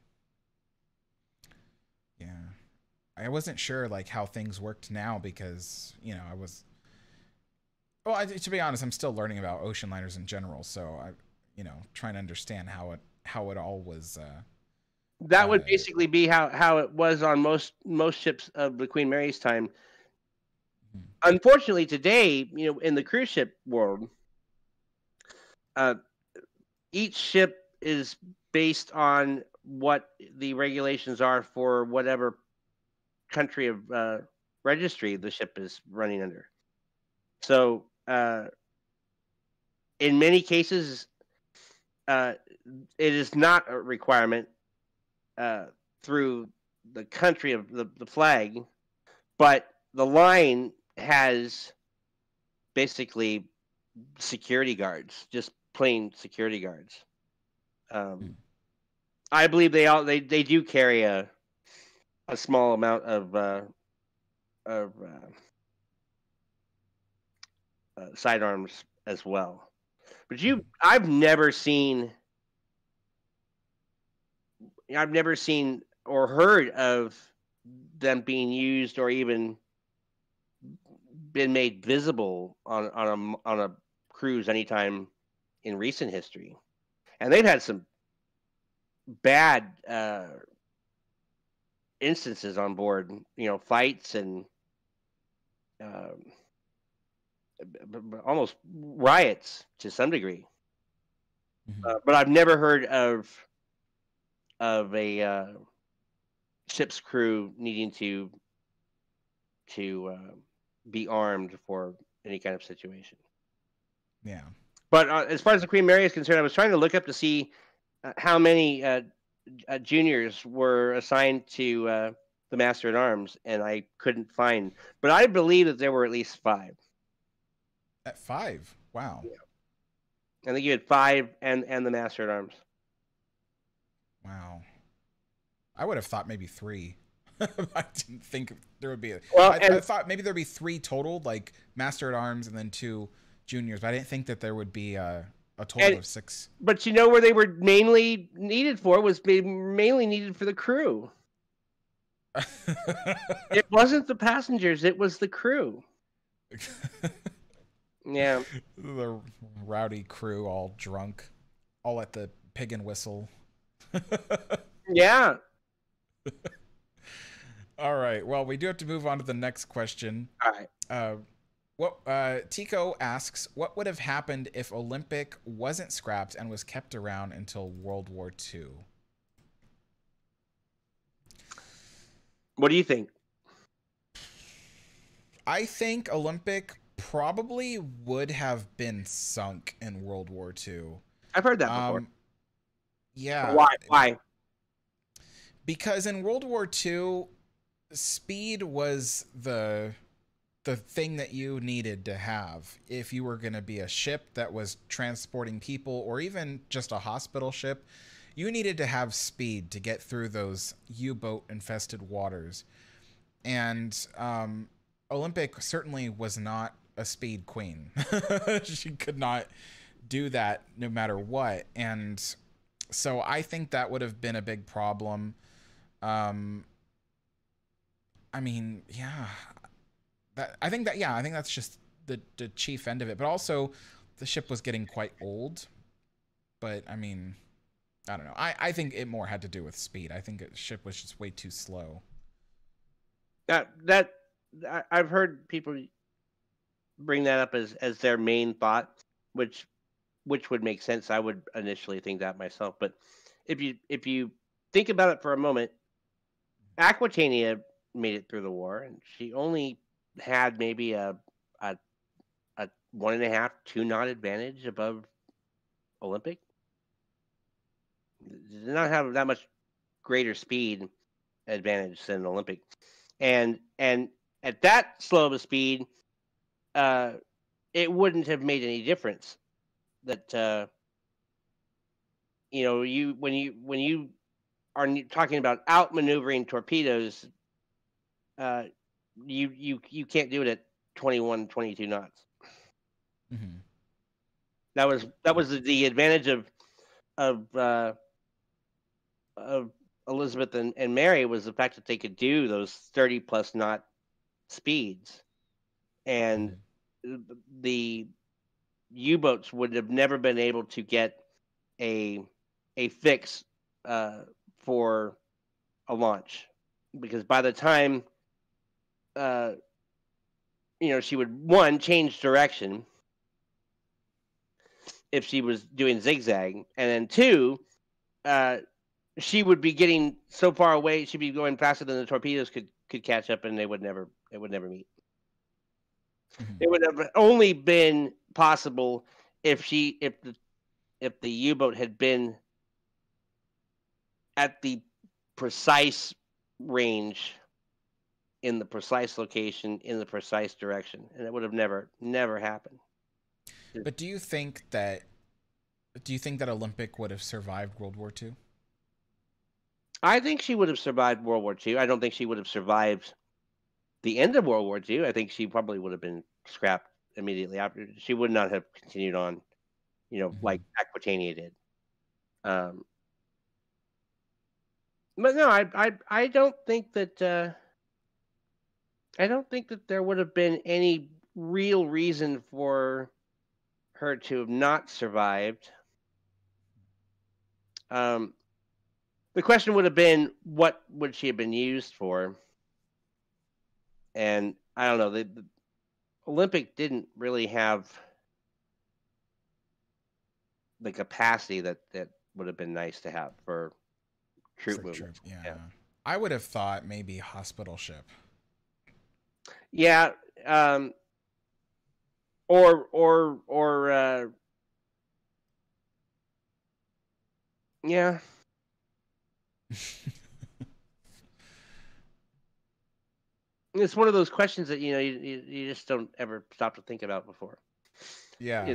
Yeah. I wasn't sure like how things worked now because I was well. To be honest, I'm still learning about ocean liners in general. So trying to understand how it all was. That would Uh, basically be how it was on most ships of the Queen Mary's time. hmm, Unfortunately, today, in the cruise ship world, uh, each ship is based on what the regulations are for whatever country of registry the ship is running under. So, in many cases, uh, it is not a requirement uh, through the country of the flag, but the line has basically security guards, just plain security guards. hmm. Um, I believe they do carry a small amount of sidearms as well. But I've never seen or heard of them being used or even been made visible on a cruise anytime in recent history. And they've had some bad instances on board, fights and um, almost riots to some degree. Hmm. But I've never heard of a ship's crew needing to be armed for any kind of situation. Yeah. But as far as the Queen Mary is concerned, I was trying to look up to see how many juniors were assigned to the Master at Arms, and I couldn't find. But I believe that there were at least five. At 5. Wow. I think you had five and the Master at Arms. Wow. I would have thought maybe 3. I didn't think there would be. Well, I and thought maybe there'd be 3 total, like master at arms, and then 2 juniors. But I didn't think that there would be a total and of 6. but where they were mainly needed for was mainly needed for the crew. It wasn't the passengers; it was the crew. Yeah. The rowdy crew all drunk, all at the Pig and Whistle. Yeah. All right. Well, we do have to move on to the next question. All right. Tico asks, what would have happened if Olympic wasn't scrapped and was kept around until World War II? What do you think? I think Olympic probably would have been sunk in World War II. I've heard that before. Yeah. Why? Why? Because in World War II, speed was the thing that you needed to have if you were going to be a ship that was transporting people or even just a hospital ship. You needed to have speed to get through those U-boat infested waters. And Olympic certainly was not a speed queen. She could not do that no matter what. And so I think that would have been a big problem. Um, I mean, yeah, I think that's just the chief end of it. But also, the ship was getting quite old. But I mean, I don't know. I think it more had to do with speed. I think the ship was just way too slow. I've heard people bring that up as their main thought, which would make sense. I would initially think that myself, but if you think about it for a moment, Aquitania made it through the war, and she only had maybe a 1.5, 2 knot advantage above Olympic. Did not have that much greater speed advantage than Olympic, and at that slow of a speed, it wouldn't have made any difference. That you when you are talking about outmaneuvering torpedoes, you can't do it at 21, 22 knots. Mm-hmm. That was the advantage of Elizabeth and Mary, was the fact that they could do those 30 plus knot speeds, and the U-boats would have never been able to get a fix for a launch, because by the time she would change direction if she was doing zigzag, and then two, she would be getting so far away, she'd be going faster than the torpedoes could catch up, and it would never meet. Mm-hmm. It would have only been possible if the U-boat had been at the precise range, in the precise location, in the precise direction, and it would have never happened. But do you think that Olympic would have survived World War II? I think she would have survived World War II. I don't think she would have survived the end of World War II. I think she probably would have been scrapped immediately after. She would not have continued on, like Aquitania did. But no, I don't think that there would have been any real reason for her to have not survived. The question would have been, what would she have been used for? And I don't know. The Olympic didn't really have the capacity that would have been nice to have for troop movement. Yeah. I would have thought maybe hospital ship. Yeah. Or yeah. It's one of those questions that you just don't ever stop to think about before. Yeah.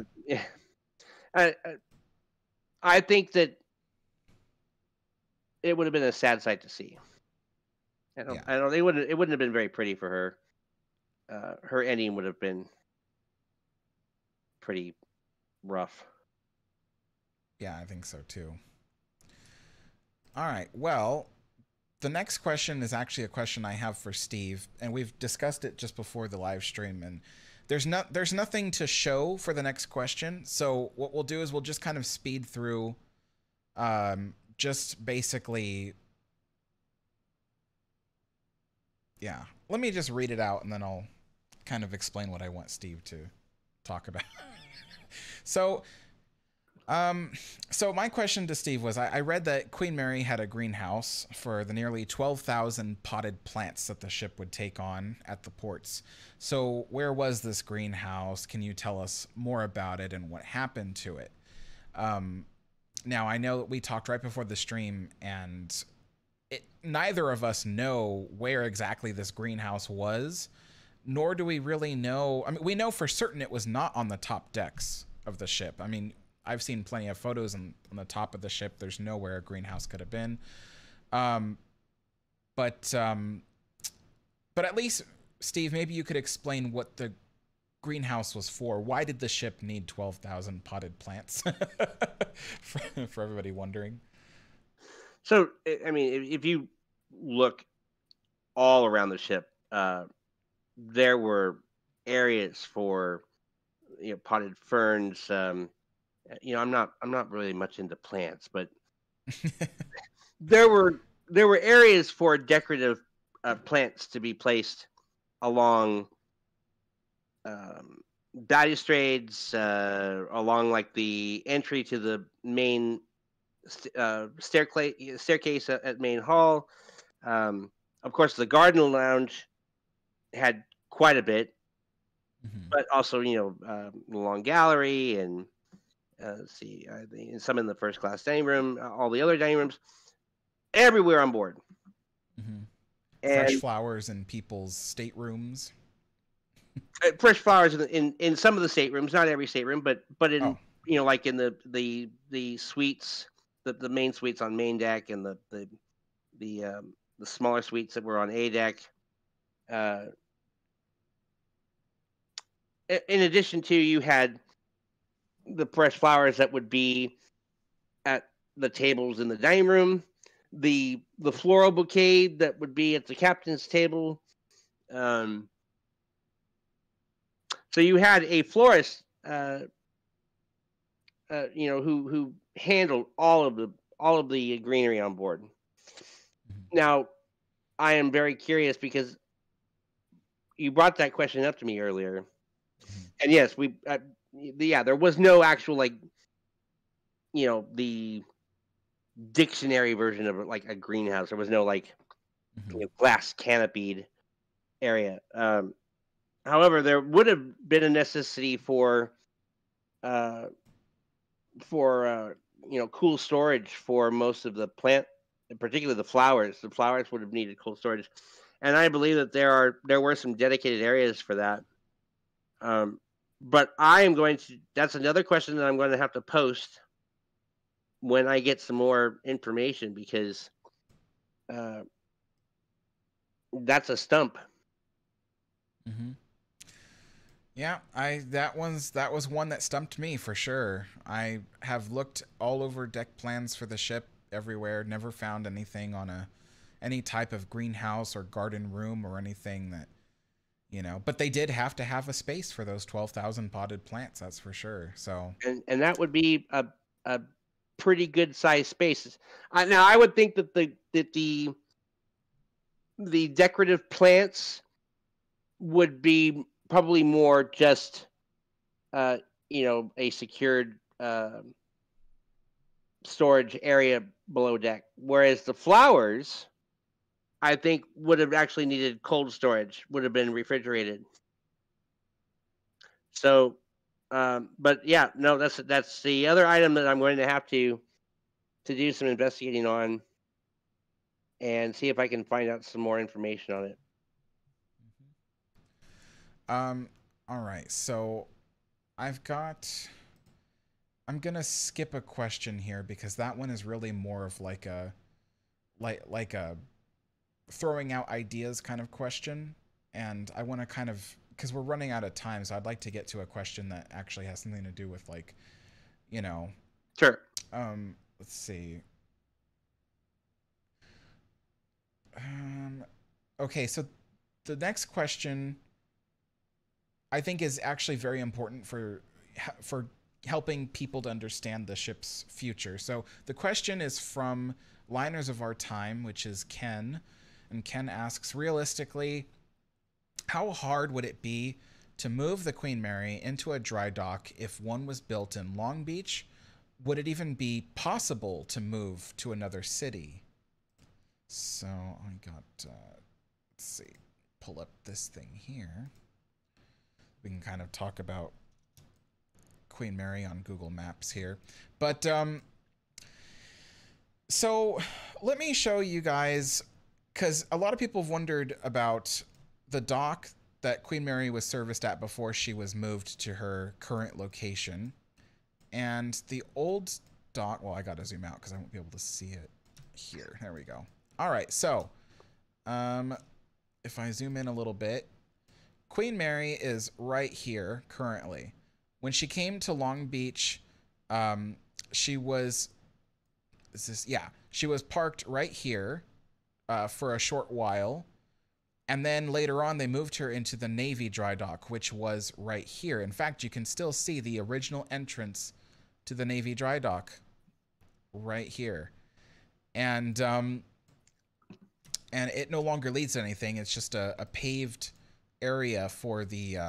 I think that it would have been a sad sight to see. I don't. It wouldn't have been very pretty for her. Her ending would have been pretty rough. Yeah, I think so too. All right. Well, the next question is actually a question I have for Steve, and we've discussed it just before the live stream. And there's nothing to show for the next question. So what we'll do is we'll just kind of speed through, just basically, yeah. Let me just read it out and then I'll kind of explain what I want Steve to talk about. So, so my question to Steve was, I read that Queen Mary had a greenhouse for the nearly 12,000 potted plants that the ship would take on at the ports. So where was this greenhouse? Can you tell us more about it and what happened to it? Now, I know that we talked right before the stream, and neither of us know where exactly this greenhouse was, nor do we really know. I mean, we know for certain it was not on the top decks of the ship. I mean, I've seen plenty of photos on the top of the ship. There's nowhere a greenhouse could have been. But at least, Steve, maybe you could explain what the greenhouse was for. Why did the ship need 12,000 potted plants? for everybody wondering. So, I mean, if you look all around the ship, there were areas for potted ferns. I'm not really much into plants, but there were areas for decorative plants to be placed along balustrades, along like the entry to the main staircase at main hall. Of course, the garden lounge had quite a bit, but also the long gallery and let's see, some in the first class dining room, all the other dining rooms, everywhere on board. Fresh flowers in people's staterooms. Fresh flowers in some of the staterooms, not every stateroom, but in like in the suites, the main suites on main deck, and the smaller suites that were on A deck. In addition to, you had the fresh flowers that would be at the tables in the dining room, the floral bouquet that would be at the captain's table. So you had a florist, who handled all of the greenery on board. Now, I am very curious because you brought that question up to me earlier, and yes, there was no actual the dictionary version of like a greenhouse. There was no glass canopied area. However, there would have been a necessity for cool storage for most of the plant, particularly the flowers. The flowers would have needed cool storage, and I believe that there were some dedicated areas for that. But I am going to. That's another question that I'm going to have to post when I get some more information, because that's a stump. Yeah, that was one that stumped me for sure. I have looked all over deck plans for the ship everywhere, never found anything on any type of greenhouse or garden room or anything that, but they did have to have a space for those 12,000 potted plants, that's for sure. So and that would be a pretty good sized space. Now I would think that the decorative plants would be probably more just a secured storage area below deck, whereas the flowers, I think, would have actually needed cold storage, would have been refrigerated. So but yeah, no, that's the other item that I'm going to have to do some investigating on and see if I can find out some more information on it. All right, so I'm gonna skip a question here because that one is really more of like a throwing out ideas kind of question, and I want to kind of, because we're running out of time, so I'd like to get to a question that actually has something to do with Sure. Let's see. Okay, so the next question I think is actually very important for helping people to understand the ship's future. So the question is from Liners of Our Time, which is Ken, and Ken asks, realistically, how hard would it be to move the Queen Mary into a dry dock if one was built in Long Beach? Would it even be possible to move to another city? So I got, let's see, pull up this thing here. We can kind of talk about Queen Mary on Google Maps here. But so let me show you guys, because a lot of people have wondered about the dock that Queen Mary was serviced at before she was moved to her current location. And the old dock, well, I got to zoom out because I won't be able to see it here. There we go. All right, so if I zoom in a little bit, Queen Mary is right here currently. When she came to Long Beach, she was, she was parked right here for a short while. And then later on, they moved her into the Navy dry dock, which was right here. In fact, you can still see the original entrance to the Navy dry dock right here. And it no longer leads to anything. It's just a paved area for the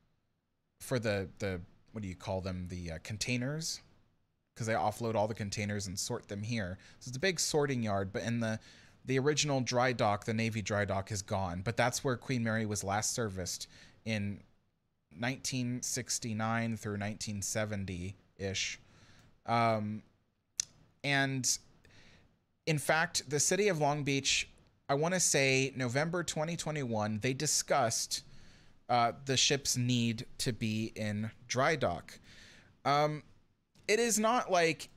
what do you call them? The containers, because they offload all the containers and sort them here. So it's a big sorting yard, but in the original dry dock, the Navy dry dock, is gone. But that's where Queen Mary was last serviced in 1969 through 1970-ish. And in fact, the city of Long Beach, I want to say November 2021, they discussed the ship's need to be in dry dock. It is not like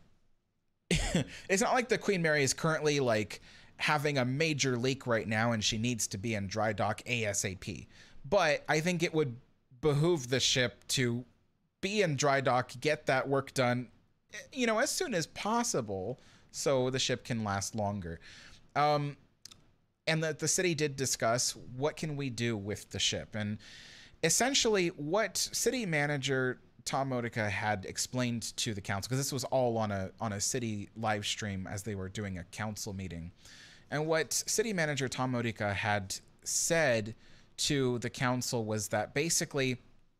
it's not like the Queen Mary is currently like having a major leak right now and she needs to be in dry dock ASAP. But I think it would behoove the ship to be in dry dock, get that work done, you know, as soon as possible so the ship can last longer. And the city did discuss what can we do with the ship. And essentially what city manager Tom Modica had explained to the council, because this was all on a city live stream as they were doing a council meeting. And what city manager Tom Modica had said to the council was that basically,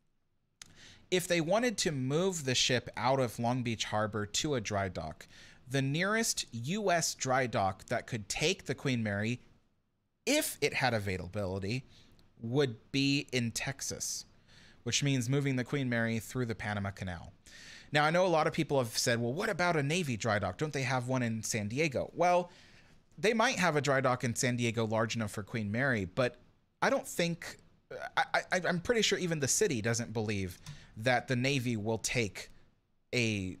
if they wanted to move the ship out of Long Beach Harbor to a dry dock, the nearest U.S. dry dock that could take the Queen Mary, if it had availability, would be in Texas, which means moving the Queen Mary through the Panama Canal. Now, I know a lot of people have said, well, what about a Navy dry dock? Don't they have one in San Diego? Well, they might have a dry dock in San Diego large enough for Queen Mary, but I don't think, I'm pretty sure even the city doesn't believe that the Navy will take the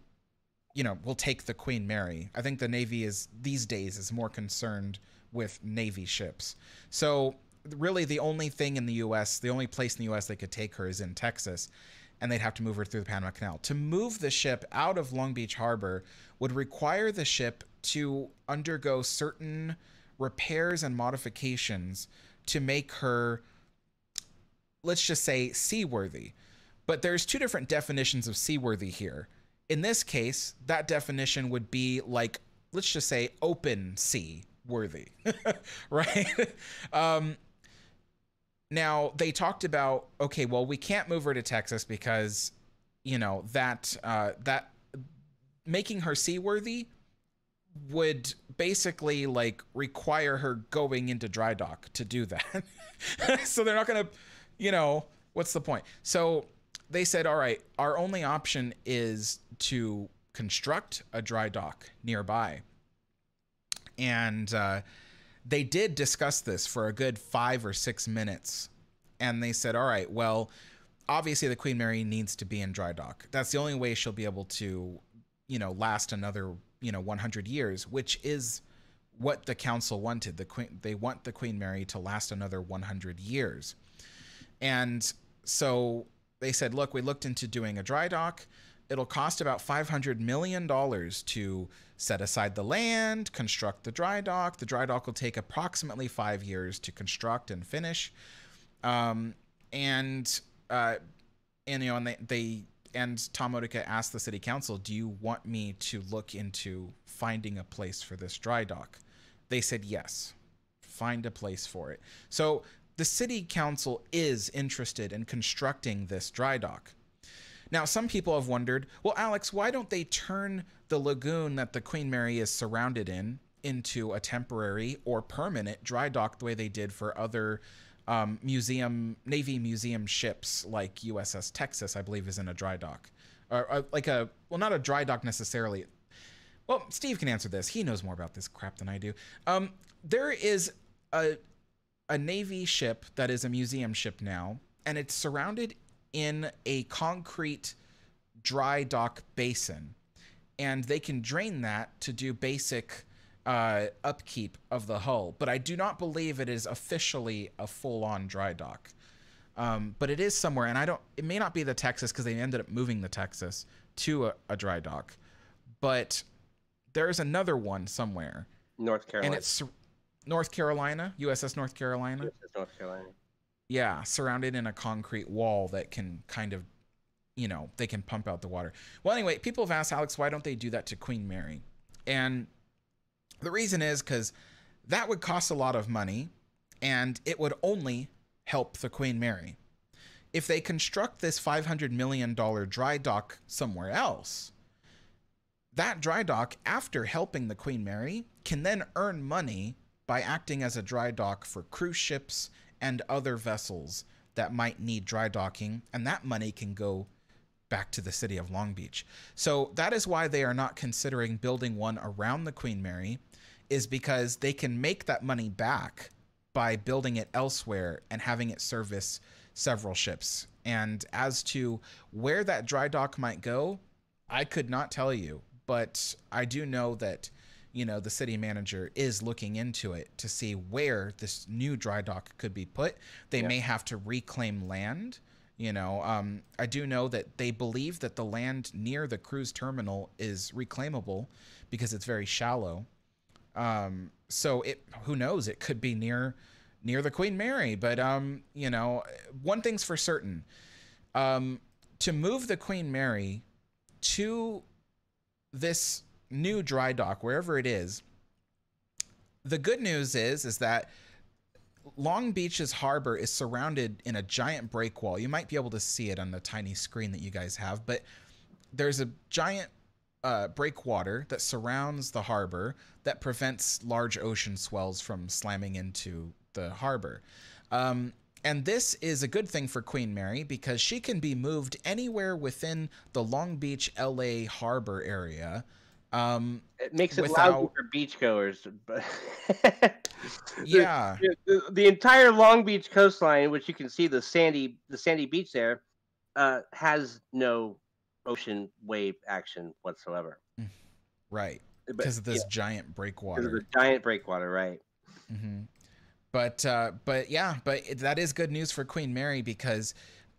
Queen Mary. I think the Navy these days is more concerned with Navy ships. So really the only thing in the U.S., the only place in the U.S. they could take her is in Texas, and they'd have to move her through the Panama Canal. To move the ship out of Long Beach Harbor would require the ship to undergo certain repairs and modifications to make her, let's just say, seaworthy. But there's two different definitions of seaworthy here. In this case, that definition would be like, let's just say, open sea worthy, right? Now, they talked about, okay, well, we can't move her to Texas because, you know, that making her seaworthy would basically like require her going into dry dock to do that. So they're not going to, you know, what's the point? So they said, all right, our only option is to construct a dry dock nearby. And they did discuss this for a good 5 or 6 minutes. And they said, all right, well, obviously the Queen Mary needs to be in dry dock. That's the only way she'll be able to, you know, last another, 100 years, which is what the council wanted. They want the Queen Mary to last another 100 years. And so they said, look, we looked into doing a dry dock. It'll cost about $500 million to set aside the land, construct the dry dock. The dry dock will take approximately 5 years to construct and finish. and and Tom Modica asked the city council, do you want me to look into finding a place for this dry dock? They said yes, find a place for it. So the city council is interested in constructing this dry dock. Now, some people have wondered, well, Alex, why don't they turn the lagoon that the Queen Mary is surrounded in into a temporary or permanent dry dock the way they did for other Navy museum ships like USS Texas, I believe, is in a dry dock. Or well, not a dry dock necessarily. Well, Steve can answer this. He knows more about this crap than I do. There is a Navy ship that is a museum ship now, and it's surrounded in a concrete dry dock basin. And they can drain that to do basic upkeep of the hull. But I do not believe it is officially a full-on dry dock. But it is somewhere, and it may not be the Texas because they ended up moving the Texas to a dry dock. But there is another one somewhere. North Carolina. And it's North Carolina, USS North Carolina. USS North Carolina. Yeah, surrounded in a concrete wall that can kind of, they can pump out the water. Well, anyway, people have asked, Alex, why don't they do that to Queen Mary? And the reason is because that would cost a lot of money, and it would only help the Queen Mary. If they construct this $500 million dry dock somewhere else, that dry dock, after helping the Queen Mary, can then earn money by acting as a dry dock for cruise ships and other vessels that might need dry docking, and that money can go back to the city of Long Beach. So that is why they are not considering building one around the Queen Mary, is because they can make that money back by building it elsewhere and having it service several ships. And as to where that dry dock might go, I could not tell you, but I do know that the city manager is looking into it to see where this new dry dock could be put. They may have to reclaim land. I do know that they believe that the land near the cruise terminal is reclaimable because it's very shallow. So who knows? It could be near the Queen Mary. But one thing's for certain: to move the Queen Mary to this new dry dock, wherever it is, the good news is that Long Beach's harbor is surrounded in a giant break wall. You might be able to see it on the tiny screen that you guys have, but there's a giant breakwater that surrounds the harbor that prevents large ocean swells from slamming into the harbor. And this is a good thing for Queen Mary because she can be moved anywhere within the Long Beach, LA harbor area. It makes it lousy for beachgoers. Yeah. The entire Long Beach coastline, which you can see the sandy beach there, has no ocean wave action whatsoever. Right. Because of this giant breakwater. Because of the giant breakwater, right. Mm-hmm. But that is good news for Queen Mary because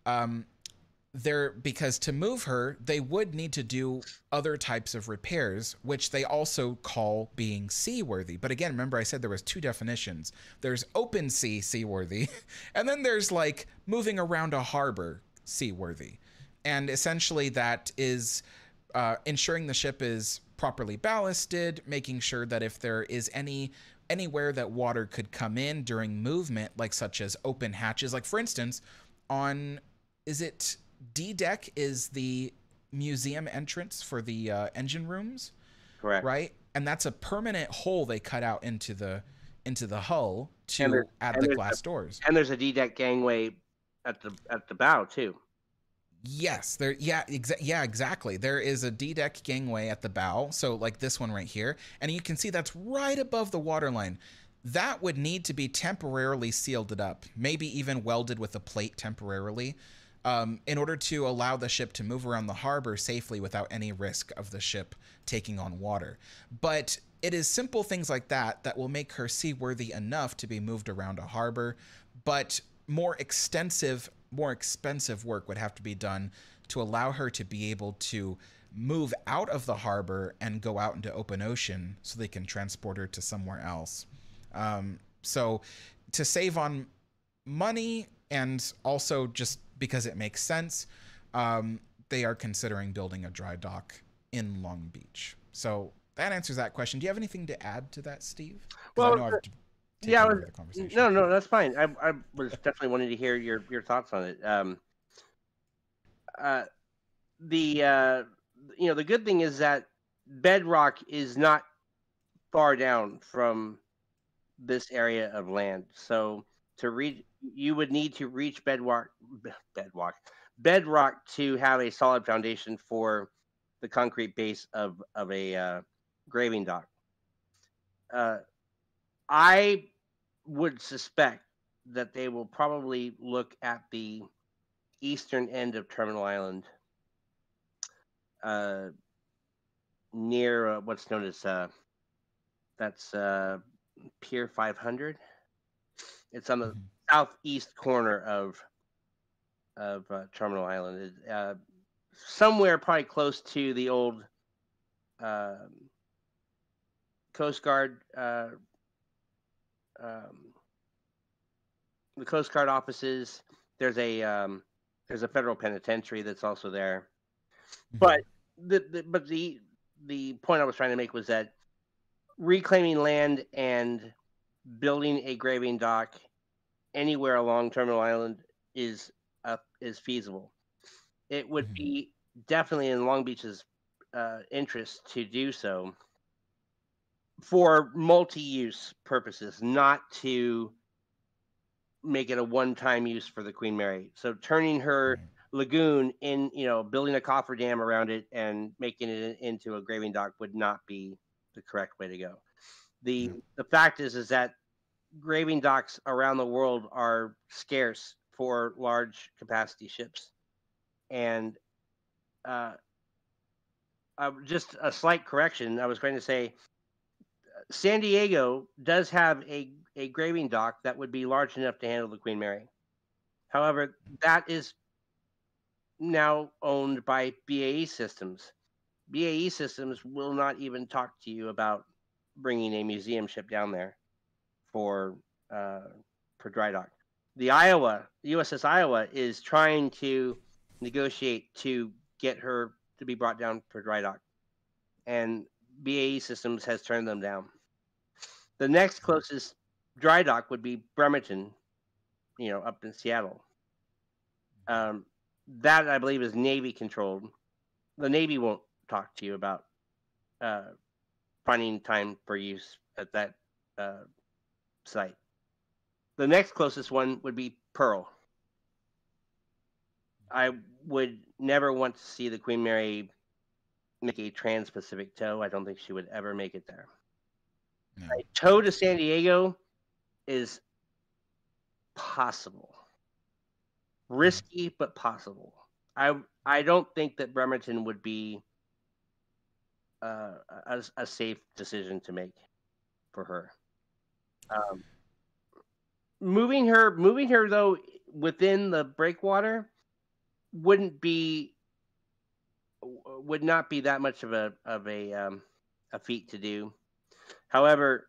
because to move her, they would need to do other types of repairs, which they also call being seaworthy. But again, remember I said there was two definitions. There's open sea seaworthy, and then there's like moving around a harbor seaworthy. And essentially that is ensuring the ship is properly ballasted, making sure that if there is anywhere that water could come in during movement, like such as open hatches, like for instance, is it D deck is the museum entrance for the engine rooms, correct? Right, and that's a permanent hole they cut out into the hull to add the glass doors. And there's a D deck gangway at the bow too. Yes, there. Yeah, exactly. There is a D deck gangway at the bow, so like this one right here, and you can see that's right above the waterline. That would need to be temporarily sealed up, maybe even welded with a plate temporarily. In order to allow the ship to move around the harbor safely without any risk of the ship taking on water. But it is simple things like that will make her seaworthy enough to be moved around a harbor, but more extensive, more expensive work would have to be done to allow her to be able to move out of the harbor and go out into open ocean so they can transport her to somewhere else. So to save on money and also just because it makes sense. They are considering building a dry dock in Long Beach. So that answers that question. Do you have anything to add to that, Steve? Because I Well, know I've yeah, taken over the conversation. no, that's fine. I was definitely wanting to hear your thoughts on it. The the good thing is that bedrock is not far down from this area of land. So to reach, you would need to reach bedrock to have a solid foundation for the concrete base of a graving dock. I would suspect that they will probably look at the eastern end of Terminal Island, near what's known as that's Pier 500. It's on the southeast corner of Terminal Island, somewhere probably close to the old Coast Guard, the Coast Guard offices. There's a federal penitentiary that's also there. But the point I was trying to make was that reclaiming land and building a graving dock anywhere along Terminal Island is feasible. It would be definitely in Long Beach's interest to do so for multi-use purposes, not to make it a one-time use for the Queen Mary. So turning her lagoon in, building a cofferdam around it and making it into a graving dock would not be the correct way to go. The fact is that graving docks around the world are scarce for large capacity ships. And just a slight correction, I was going to say San Diego does have a graving dock that would be large enough to handle the Queen Mary. However, that is now owned by BAE Systems. BAE Systems will not even talk to you about bringing a museum ship down there for dry dock. The USS Iowa is trying to negotiate to get her to be brought down for dry dock, and BAE Systems has turned them down. The next closest dry dock would be Bremerton, up in Seattle. That I believe is Navy controlled. The Navy won't talk to you about finding time for use at that site. The next closest one would be Pearl. I would never want to see the Queen Mary make a trans-Pacific tow. I don't think she would ever make it there. No. A tow to San Diego is possible. Risky, but possible. I don't think that Bremerton would be a safe decision to make for her. Moving her though within the breakwater would not be that much of a feat to do. However,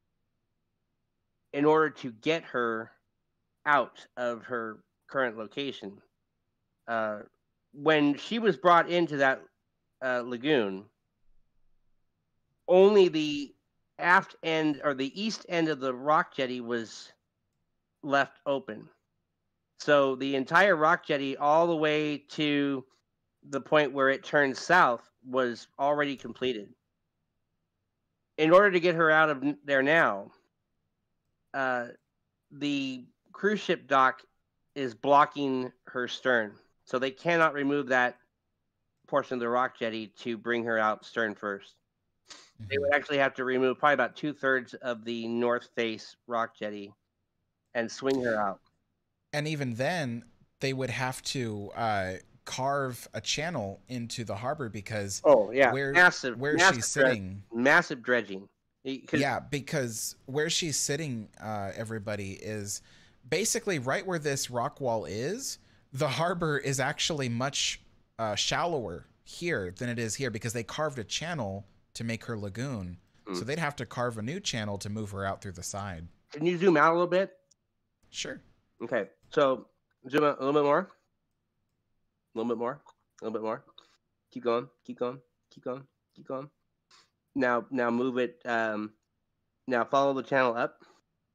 in order to get her out of her current location, when she was brought into that lagoon, only the aft end or the east end of the rock jetty was left open. So the entire rock jetty all the way to the point where it turns south was already completed. In order to get her out of there now, the cruise ship dock is blocking her stern. So they cannot remove that portion of the rock jetty to bring her out stern first. They would actually have to remove probably about 2/3 of the north face rock jetty and swing her out. And even then, they would have to carve a channel into the harbor because where she's sitting, massive dredging. Because where she's sitting, everybody, is basically right where this rock wall is. The harbor is actually much shallower here than it is here because they carved a channel to make her lagoon. So they'd have to carve a new channel to move her out through the side. Can you zoom out a little bit? Sure. Okay, so zoom out a little bit more. little bit more, a little bit more. Keep going, keep going, keep going, keep going. Now move it. Now follow the channel up.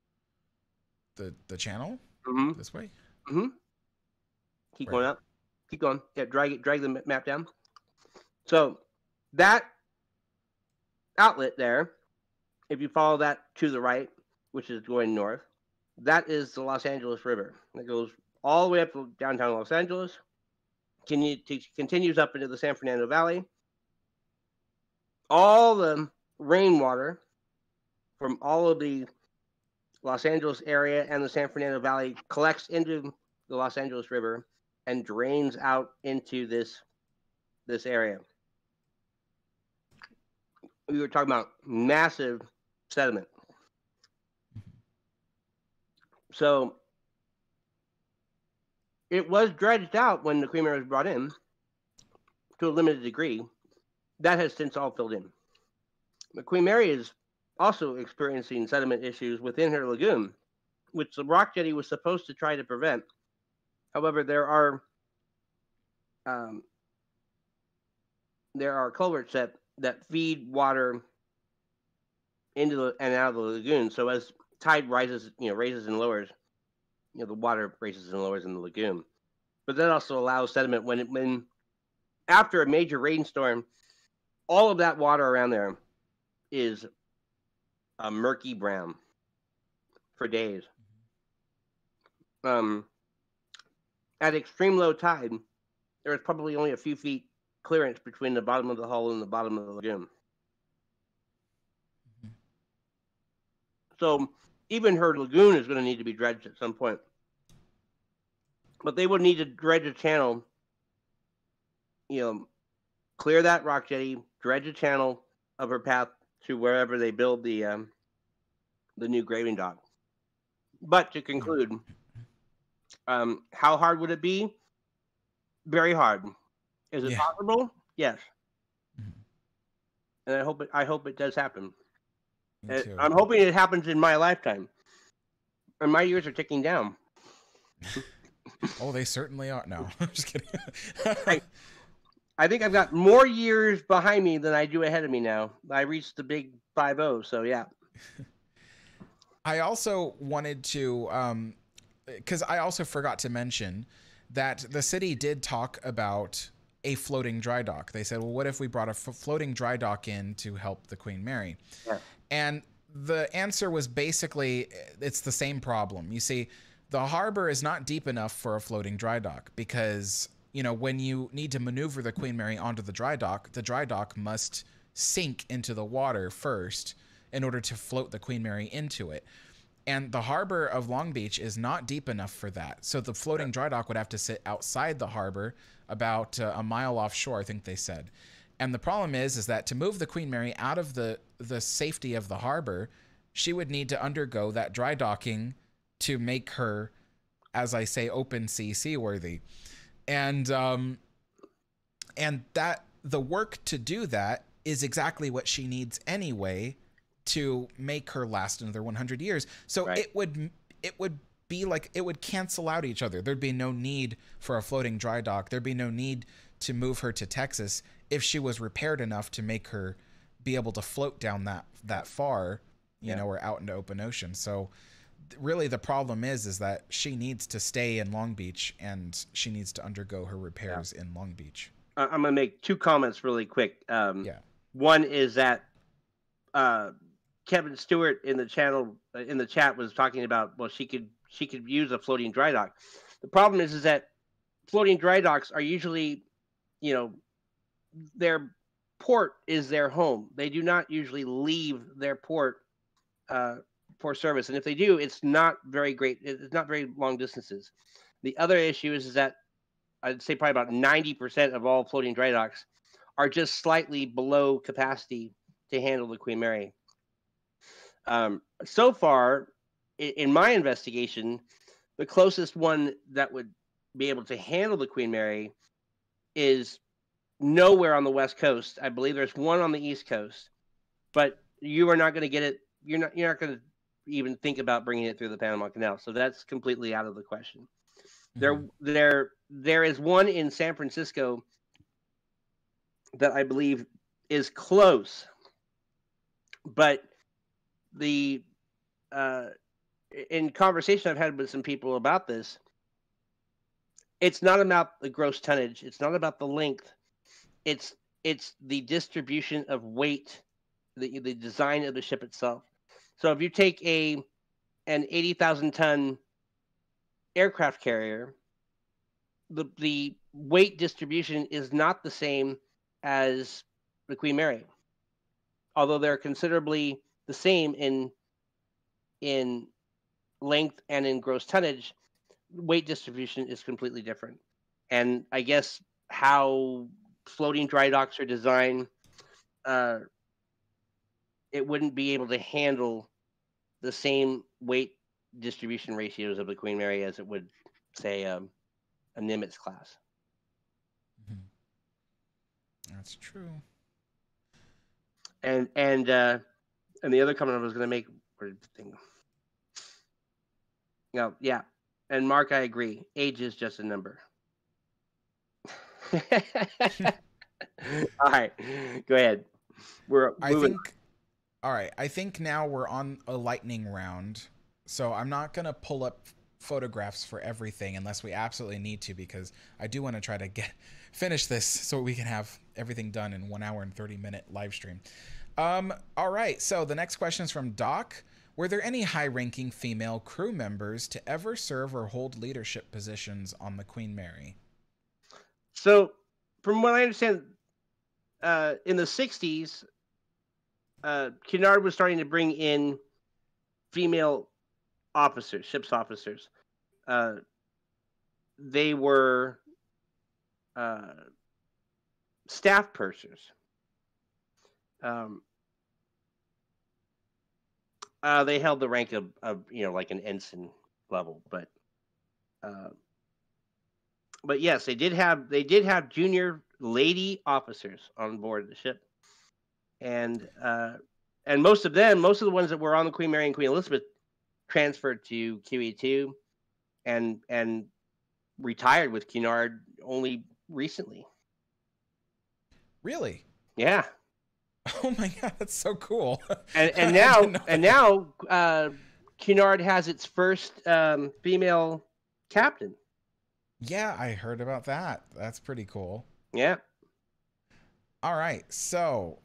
The channel? Mm-hmm. This way? Mm-hmm. Keep going up. Keep going. Yeah, drag the map down. So that outlet there, if you follow that to the right, which is going north, that is the Los Angeles River. It goes all the way up to downtown Los Angeles, continues up into the San Fernando Valley. All the rainwater from all of the Los Angeles area and the San Fernando Valley collects into the Los Angeles River and drains out into this area. We were talking about massive sediment. So it was dredged out when the Queen Mary was brought in to a limited degree. That has since all filled in. The Queen Mary is also experiencing sediment issues within her lagoon, which the rock jetty was supposed to try to prevent. However, there are culverts that feed water into and out of the lagoon. So as tide rises, raises and lowers, the water raises and lowers in the lagoon. But that also allows sediment when after a major rainstorm, all of that water around there is a murky brown for days. At extreme low tide, there is probably only a few feet clearance between the bottom of the hull and the bottom of the lagoon. So even her lagoon is going to need to be dredged at some point. But they would need to dredge a channel, clear that rock jetty, dredge a channel of her path to wherever they build the new graving dock. But to conclude, how hard would it be? Very hard. Is it possible? Yes. And I hope it does happen. I'm hoping it happens in my lifetime. And my years are ticking down. Oh, they certainly are. No, I'm just kidding. I think I've got more years behind me than I do ahead of me now. I reached the big 50, so yeah. I also wanted to, because I also forgot to mention that the city did talk about a floating dry dock. They said, well, what if we brought a floating dry dock in to help the Queen Mary? Yeah. And the answer was basically, it's the same problem. You see, the harbor is not deep enough for a floating dry dock because, when you need to maneuver the Queen Mary onto the dry dock must sink into the water first in order to float the Queen Mary into it. And the harbor of Long Beach is not deep enough for that. So the floating dry dock would have to sit outside the harbor about a mile offshore, I think they said. And the problem is that to move the Queen Mary out of the safety of the harbor, she would need to undergo that dry docking to make her, as I say, open sea seaworthy. And that the work to do that is exactly what she needs anyway to make her last another 100 years. So right. it would be like, it would cancel out each other. There'd be no need for a floating dry dock. There'd be no need to move her to Texas if she was repaired enough to make her be able to float down that far, you know, or out into open ocean. So really the problem is that she needs to stay in Long Beach and she needs to undergo her repairs in Long Beach. I'm going to make two comments really quick. One is that Kevin Stewart in the chat was talking about, well, she could use a floating dry dock. The problem is that floating dry docks are usually, their port is their home. They do not usually leave their port for service, and if they do, it's not very great. It's not very long distances. The other issue is that I'd say probably about 90% of all floating dry docks are just slightly below capacity to handle the Queen Mary. So far, in my investigation, the closest one that would be able to handle the Queen Mary is nowhere on the West Coast. I believe there's one on the East Coast, but you are not going to get it. You're not going to even think about bringing it through the Panama Canal. So that's completely out of the question. There is one in San Francisco that I believe is close, but the in conversation I've had with some people about this, it's not about the gross tonnage. It's not about the length. It's the distribution of weight, the design of the ship itself. So if you take an 80,000 ton aircraft carrier, the weight distribution is not the same as the Queen Mary, although they're considerably the same in length and in gross tonnage. Weight distribution is completely different, and I guess how floating dry docks are designed, it wouldn't be able to handle the same weight distribution ratios of the Queen Mary as it would, say, a Nimitz class. That's true. And the other comment I was going to make, yeah, and Mark, I agree. Age is just a number. All right, go ahead. We're moving. All right, I think now we're on a lightning round, so I'm not gonna pull up photographs for everything unless we absolutely need to, because I do want to try to finish this so we can have everything done in 1 hour and 30-minute live stream. All right, so the next question is from Doc. Were there any high-ranking female crew members to ever serve or hold leadership positions on the Queen Mary? So, from what I understand, in the 60s, Cunard was starting to bring in female officers, ship's officers. They were staff pursers. They held the rank of like an ensign level, but yes, they did have junior lady officers on board the ship, and most of the ones that were on the Queen Mary and Queen Elizabeth transferred to QE2 and retired with Cunard only recently. Really? Yeah. Oh my god, that's so cool. And now Cunard has its first female captain. Yeah, I heard about that. That's pretty cool. Yeah. All right. So,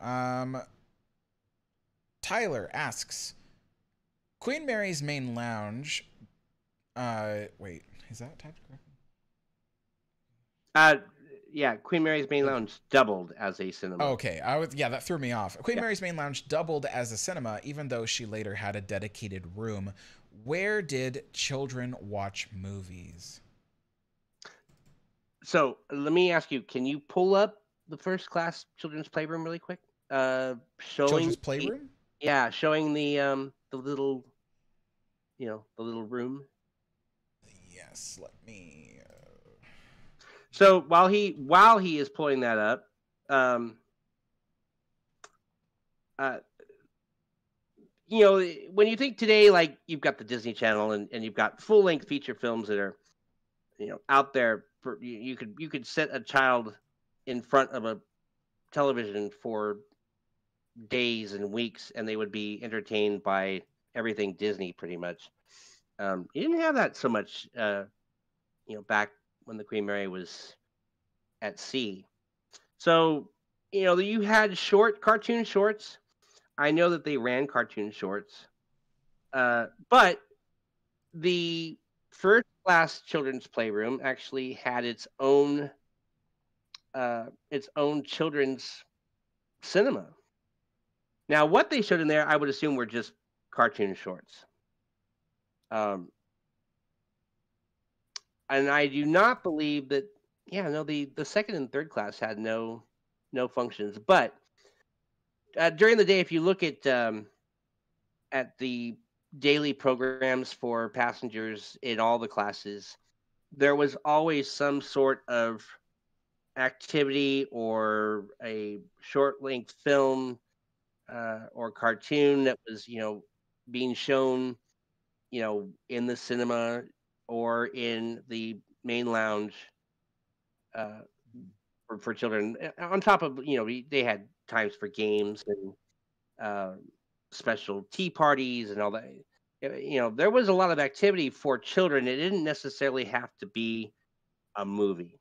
Tyler asks, Queen Mary's main lounge. Wait, is that typed correctly? Yeah, Queen Mary's main lounge doubled as a cinema. Okay, that threw me off. Queen Mary's main lounge doubled as a cinema, even though she later had a dedicated room. Where did children watch movies? So let me ask you: can you pull up the first class children's playroom really quick? Showing children's playroom. Showing the little, the little room. Yes, let me. So while he is pulling that up, when you think today, like you've got the Disney Channel and you've got full length feature films that are, out there for you could set a child in front of a television for days and weeks and they would be entertained by everything Disney pretty much. You didn't have that so much, back when the Queen Mary was at sea. So, you had cartoon shorts. I know that they ran cartoon shorts. But the first class children's playroom actually had its own children's cinema. Now, what they showed in there, I would assume, were just cartoon shorts. And I do not believe that. Yeah, no, the second and third class had no functions. But during the day, if you look at the daily programs for passengers in all the classes, there was always some sort of activity or a short length film or cartoon that was being shown in the cinema or in the main lounge for children. On top of, they had times for games and uh, special tea parties and all that. There was a lot of activity for children. It didn't necessarily have to be a movie.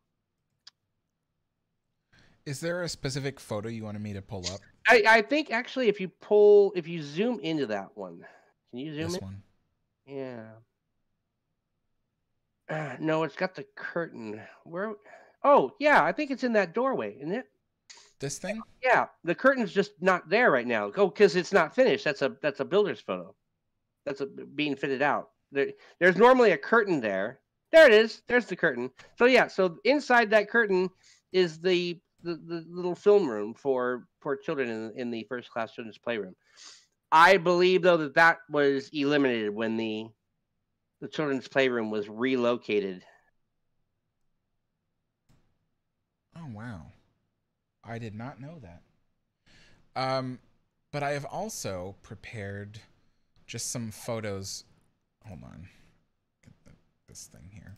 Is there a specific photo you wanted me to pull up? I think actually, if you zoom into that one, can you zoom This in? one. Yeah. No, it's got the curtain. Where? Oh, yeah, I think it's in that doorway, isn't it? This thing? Yeah, the curtain's just not there right now. Oh, because it's not finished. That's a builder's photo. That's being fitted out. There's normally a curtain there. There it is. There's the curtain. So yeah, so inside that curtain is the little film room for children in the first class children's playroom. I believe though that was eliminated when the children's playroom was relocated. Oh, wow. I did not know that. But I have also prepared just some photos. Hold on. Get this thing here.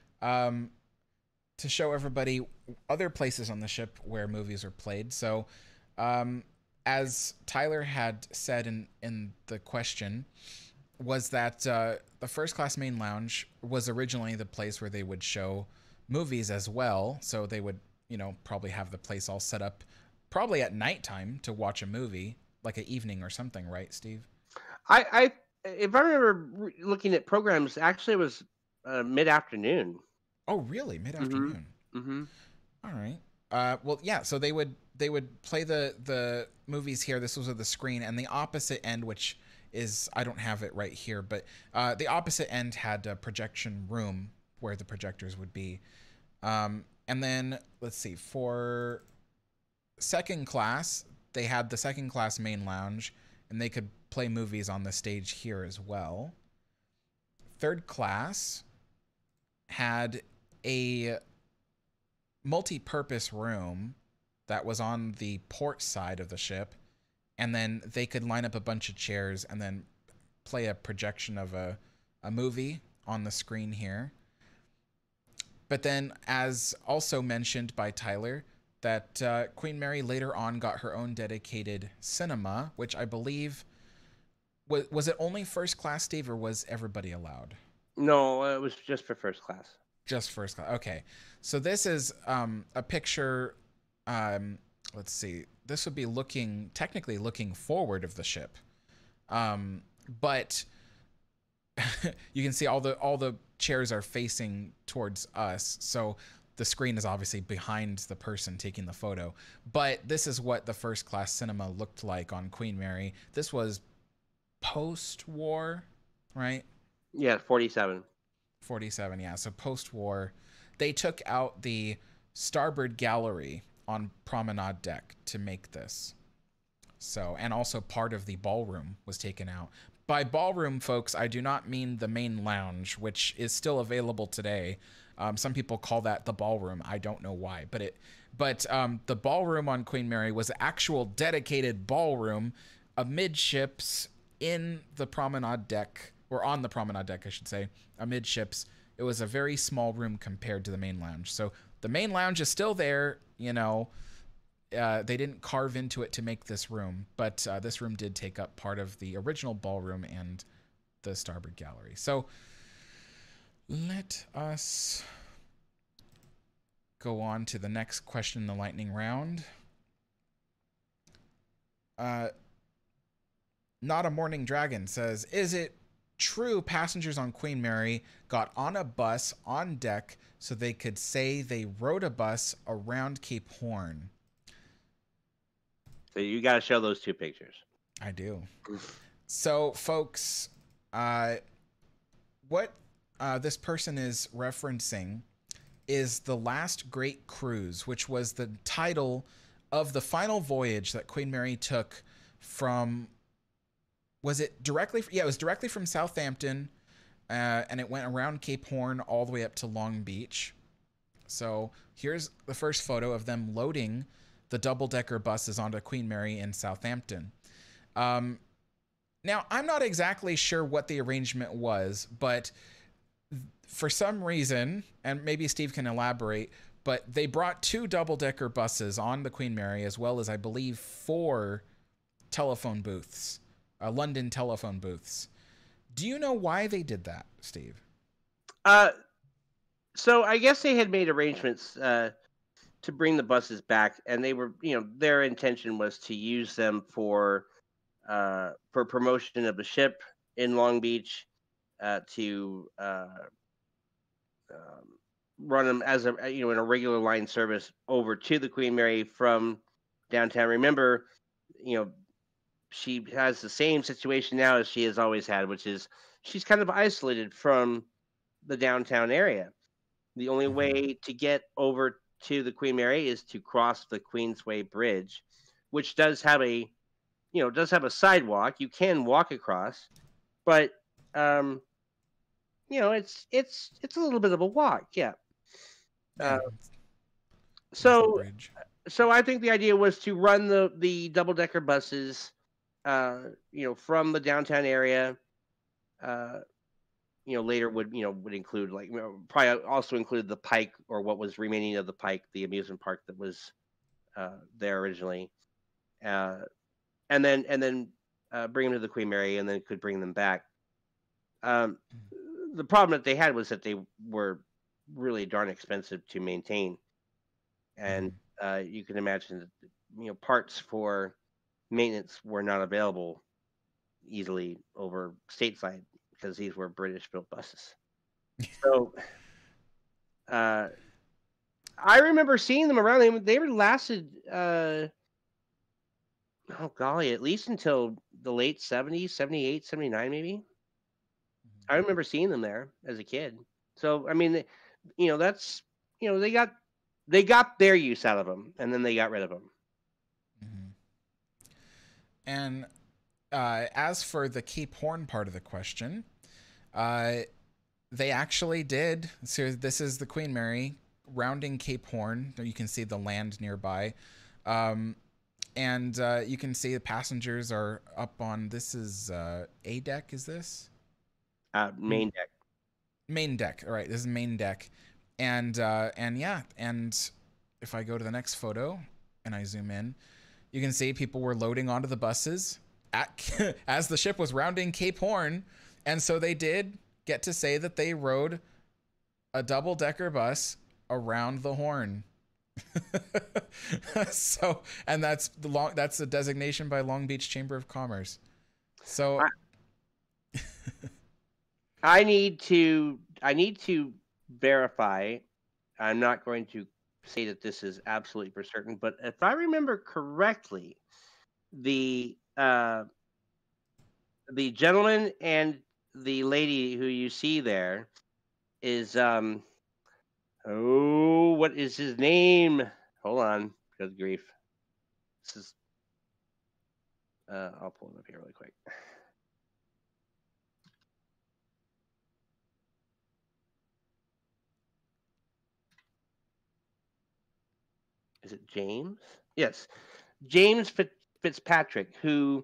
To show everybody other places on the ship where movies are played. So, as Tyler had said in the question, was that the first class main lounge was originally the place where they would show movies as well. So they would, probably have the place all set up probably at nighttime to watch a movie, like an evening or something, right, Steve? I if I remember looking at programs, actually it was mid afternoon. Oh, really? Mid-afternoon. Mm-hmm. All right. Well, yeah. So they would play the movies here. This was at the screen, and the opposite end, which is, I don't have it right here, but the opposite end had a projection room where the projectors would be. And then let's see, for second class, they had the second class main lounge, and they could play movies on the stage here as well. Third class had a multi-purpose room that was on the port side of the ship, and then they could line up a bunch of chairs and then play a projection of a movie on the screen here. But then, as also mentioned by Tyler, that Queen Mary later on got her own dedicated cinema, which I believe was it only first class, Steve, or was everybody allowed? No, it was just for first class. Just first class. Okay. So this is a picture. Let's see. This would be technically looking forward of the ship. But you can see all the chairs are facing towards us. So the screen is obviously behind the person taking the photo. But this is what the first class cinema looked like on Queen Mary. This was post-war, right? Yeah, 47. 47, yeah. So post-war, they took out the starboard gallery on promenade deck to make this. So, and also part of the ballroom was taken out. By ballroom, folks, I do not mean the main lounge, which is still available today. Some people call that the ballroom. I don't know why, but the ballroom on Queen Mary was an actual dedicated ballroom amidships in the promenade deck, or on the promenade deck, I should say, amidships. It was a very small room compared to the main lounge. So the main lounge is still there, they didn't carve into it to make this room, but this room did take up part of the original ballroom and the starboard gallery. So let us go on to the next question in the lightning round. Not a Morning Dragon says, is it true passengers on Queen Mary got on a bus on deck so they could say they rode a bus around Cape Horn? So you got to show those two pictures. I do. So, folks, what this person is referencing is The Last Great Cruise, which was the title of the final voyage that Queen Mary took from... Was it directly? Yeah, it was directly from Southampton, and it went around Cape Horn all the way up to Long Beach. So here's the first photo of them loading the double-decker buses onto Queen Mary in Southampton. Now, I'm not exactly sure what the arrangement was, but for some reason, and maybe Steve can elaborate, but they brought 2 double-decker buses on the Queen Mary, as well as, I believe, 4 telephone booths, London telephone booths. Do you know why they did that, Steve? So I guess they had made arrangements to bring the buses back, and they were, their intention was to use them for promotion of the ship in Long Beach, to run them as in a regular line service over to the Queen Mary from downtown. Remember, she has the same situation now as she has always had, which is she's kind of isolated from the downtown area. The only way to get over to the Queen Mary is to cross the Queensway Bridge, which does have a sidewalk. You can walk across, but it's a little bit of a walk. Yeah. Yeah, the So bridge. so I think the idea was to run the double decker buses, from the downtown area. Later would include, like, probably also include the Pike, or what was remaining of the Pike, the amusement park that was there originally, and then bring them to the Queen Mary, and then could bring them back. The problem that they had was that they were really darn expensive to maintain, and you can imagine that parts for maintenance were not available easily over stateside, because these were British built buses. So I remember seeing them around. They were lasted oh golly, at least until the late 70s, 78, 79 maybe. I remember seeing them there as a kid. So I mean, that's they got their use out of them, and then they got rid of them. And as for the Cape Horn part of the question, they actually did. So this is the Queen Mary rounding Cape Horn. You can see the land nearby. And you can see the passengers are up on, this is A deck, is this? Main deck. Main deck. All right, this is main deck. And yeah, and if I go to the next photo and I zoom in, you can see people were loading onto the buses as the ship was rounding Cape Horn. And so they did get to say that they rode a double-decker bus around the Horn. So, and that's a designation by Long Beach Chamber of Commerce. So I need to verify. I'm not going to say that this is absolutely for certain, but if I remember correctly, the gentleman and the lady who you see there is what is his name? Hold on, good grief. This is I'll pull it up here really quick. Is it James? Yes, James Fitzpatrick, who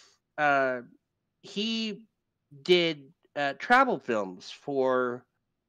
he did travel films for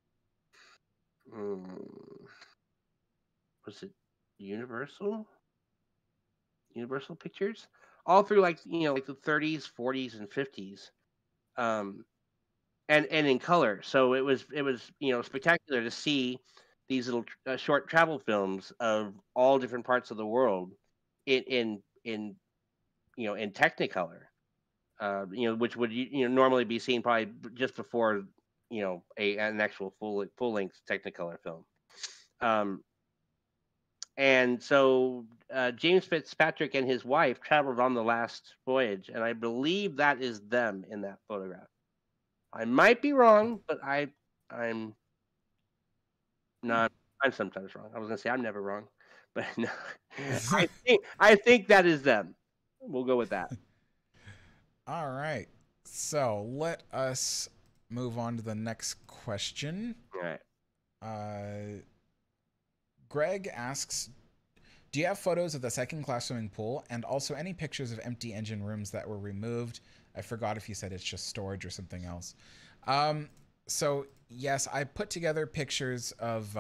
was it Universal Pictures, all through like the 30s, 40s, and 50s, and in color. So it was spectacular to see these little short travel films of all different parts of the world in Technicolor, which would normally be seen probably just before an actual full length Technicolor film. And so James Fitzpatrick and his wife traveled on the last voyage, and I believe that is them in that photograph. I might be wrong, but I'm not. I'm sometimes wrong. I was gonna say I'm never wrong, but no, I think that is them. We'll go with that. all right. So let us move on to the next question. All right. Greg asks, do you have photos of the second class swimming pool and also any pictures of empty engine rooms that were removed? I forgot if you said it's just storage or something else. So yes, I put together pictures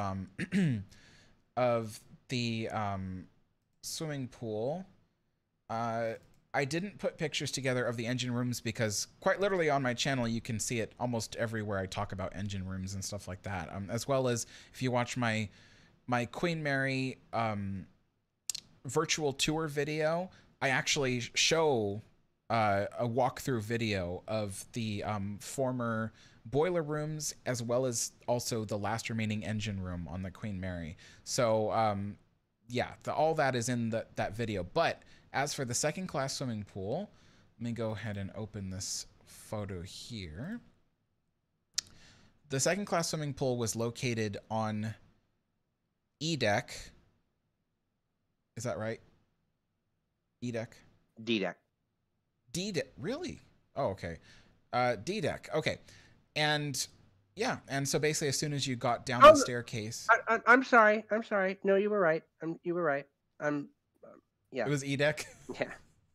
of the swimming pool. I didn't put pictures together of the engine rooms because quite literally on my channel you can see it almost everywhere I talk about engine rooms and stuff like that. As well as if you watch my Queen Mary virtual tour video, I actually show a walkthrough video of the former boiler rooms as well as also the last remaining engine room on the Queen Mary. So yeah, all that is in that video. But as for the second class swimming pool, let me go ahead and open this photo here. The second class swimming pool was located on E deck. Is that right? E deck? D deck. D deck. Really? Oh, okay. D deck. Okay. And yeah, and so basically as soon as you got down the staircase. I'm sorry. No, you were right. You were right. Yeah. It was E deck? Yeah.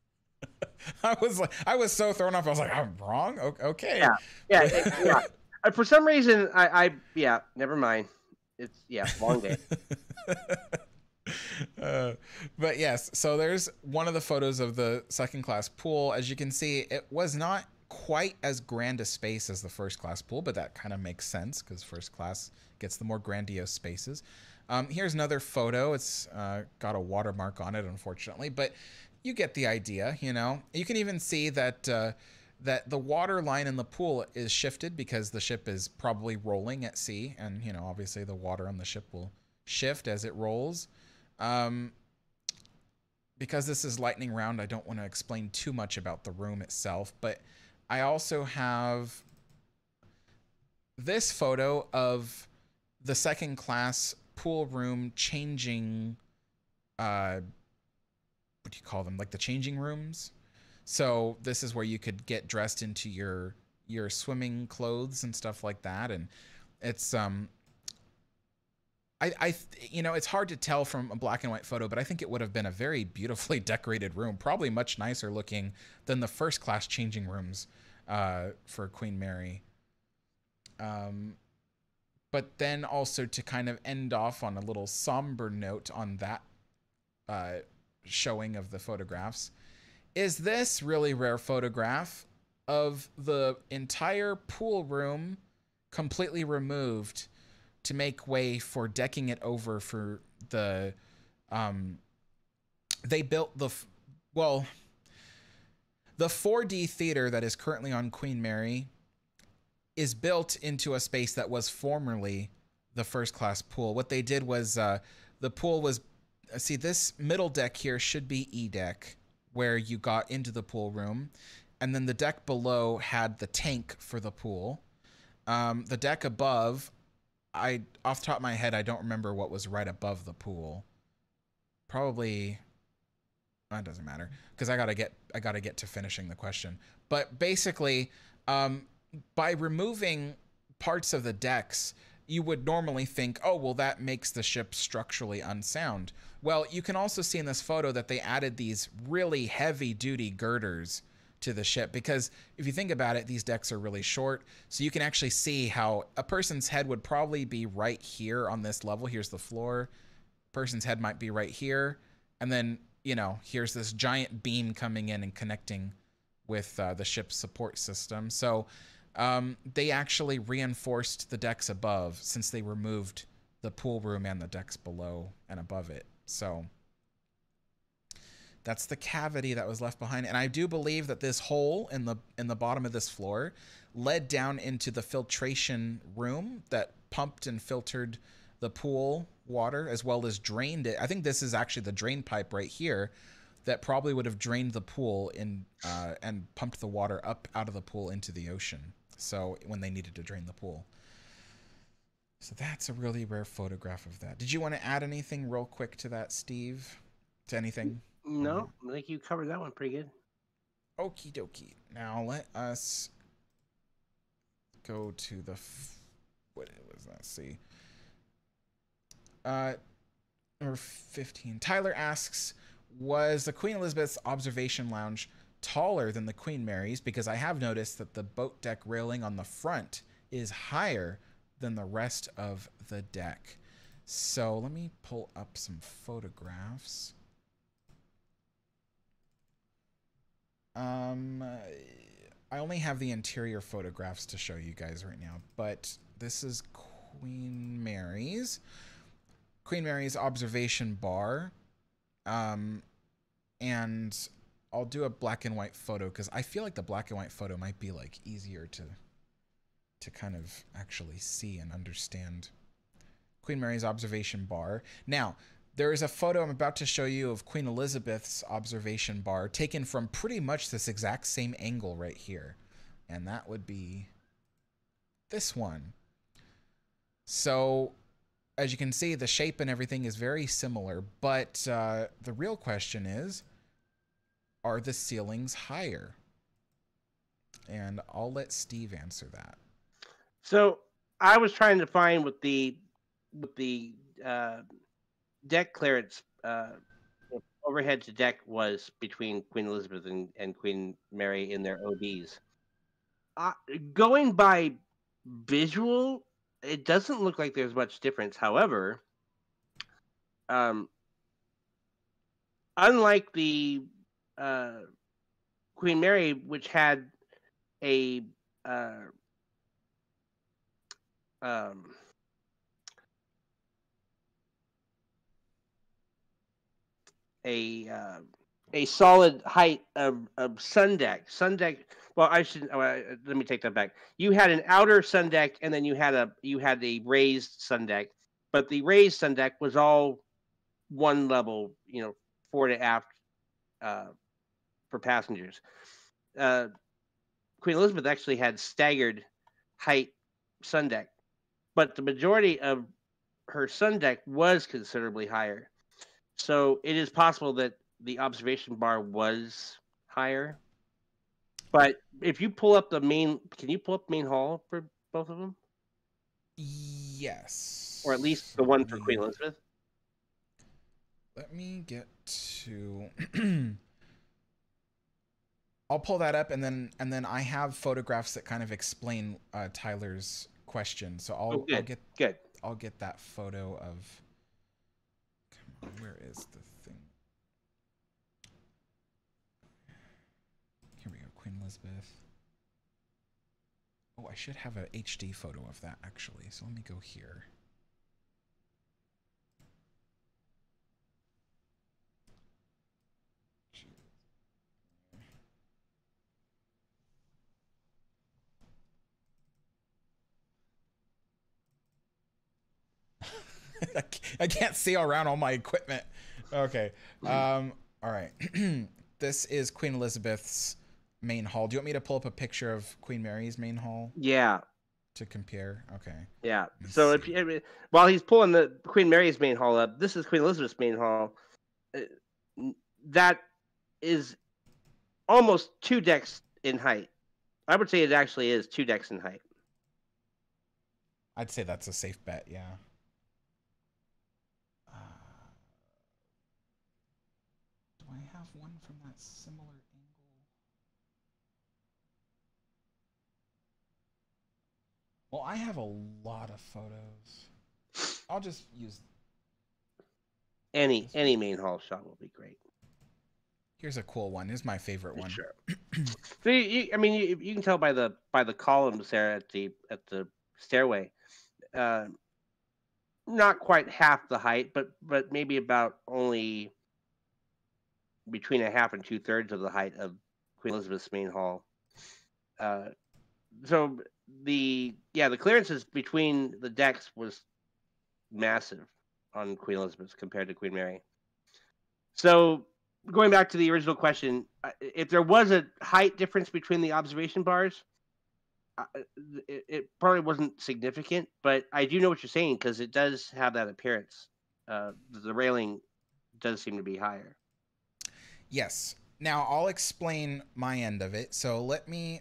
I was so thrown off. I was like, I'm wrong? Okay. Yeah. For some reason, yeah, never mind. It's, long day. But yes, so there's one of the photos of the second class pool. As you can see, it was not quite as grand a space as the first class pool, but that kind of makes sense because first class gets the more grandiose spaces. Here's another photo. It's got a watermark on it, unfortunately, but you get the idea. You know, you can even see that that the water line in the pool is shifted because the ship is probably rolling at sea, and you know, obviously the water on the ship will shift as it rolls. Because this is lightning round, I don't want to explain too much about the room itself, but I also have this photo of the second class pool room changing, what do you call them? Like the changing rooms. So this is where you could get dressed into your swimming clothes and stuff like that. And it's, you know, it's hard to tell from a black and white photo, but I think it would have been a very beautifully decorated room, probably much nicer looking than the first class changing rooms for Queen Mary. But then also to kind of end off on a little somber note on that showing of the photographs, is this really rare photograph of the entire pool room completely removed to make way for decking it over for the, they built the 4D theater that is currently on Queen Mary is built into a space that was formerly the first class pool. What they did was, the pool was, see, this middle deck here should be E deck, where you got into the pool room. And then the deck below had the tank for the pool. The deck above, off the top of my head, I don't remember what was right above the pool. Probably, that doesn't matter because I gotta get to finishing the question. But basically, by removing parts of the decks, you would normally think, oh, well, that makes the ship structurally unsound. Well, you can also see in this photo that they added these really heavy-duty girders to the ship because if you think about it, these decks are really short, so you can actually see how a person's head would probably be right here on this level. Here's the floor. Person's head might be right here, and then, you know, here's this giant beam coming in and connecting with the ship's support system. So they actually reinforced the decks above since they removed the pool room and the decks below and above it. So that's the cavity that was left behind. And I do believe that this hole in the bottom of this floor led down into the filtration room that pumped and filtered the pool water as well as drained it. I think this is actually the drain pipe right here that probably would have drained the pool in and pumped the water up out of the pool into the ocean. So when they needed to drain the pool. So that's a really rare photograph of that. Did you want to add anything real quick to that, Steve? To anything? No, I think you covered that one pretty good. Okie dokie. Now let us go to the, what was that? See. Number 15. Tyler asks, was the Queen Elizabeth's observation lounge taller than the Queen Mary's? Because I have noticed that the boat deck railing on the front is higher than the rest of the deck. So let me pull up some photographs. I only have the interior photographs to show you guys right now, but this is Queen Mary's observation bar. And I'll do a black and white photo because I feel like the black and white photo might be like easier to kind of actually see and understand. Queen Mary's observation bar. Now, there is a photo I'm about to show you of Queen Elizabeth's observation bar taken from pretty much this exact same angle right here. And that would be this one. So, as you can see, the shape and everything is very similar, but the real question is, are the ceilings higher? And I'll let Steve answer that. So I was trying to find what the deck clearance overhead to deck was between Queen Elizabeth and Queen Mary in their ODs. Going by visual, it doesn't look like there's much difference. However, unlike the Queen Mary, which had a a solid height of sun deck. Well, I should let me take that back. You had an outer sun deck, and then you had a raised sun deck, but the raised sun deck was all one level, fore to aft for passengers. Queen Elizabeth actually had staggered height sun deck, but the majority of her sun deck was considerably higher. So it is possible that the observation bar was higher. But if you pull up can you pull up main hall for both of them? Yes. Or at least the one for Queen Elizabeth? Let me get to I'll pull that up, and then I have photographs that kind of explain Tyler's question. So I'll get that photo of. Come on, where is the thing? Here we go, Queen Elizabeth. Oh, I should have a HD photo of that actually. So let me go here. I can't see around all my equipment. Okay. All right. This is Queen Elizabeth's main hall. Do you want me to pull up a picture of Queen Mary's main hall? Yeah. To compare? Okay. Yeah. So while he's pulling the Queen Mary's main hall up, this is Queen Elizabeth's main hall. That is almost 2 decks in height. I would say it actually is 2 decks in height. I'd say that's a safe bet, yeah. Do I have one from that similar angle? Well, I have a lot of photos. I'll just use any main hall shot will be great. Here's a cool one. Here's my favorite one. Sure. So you can tell by the columns there at the stairway. Not quite half the height, but maybe about only between a half and 2/3 of the height of Queen Elizabeth's main hall. So the clearances between the decks was massive on Queen Elizabeth compared to Queen Mary. So going back to the original question, if there was a height difference between the observation bars, it probably wasn't significant, but I do know what you're saying because it does have that appearance. The railing does seem to be higher. Yes. Now I'll explain my end of it. So let me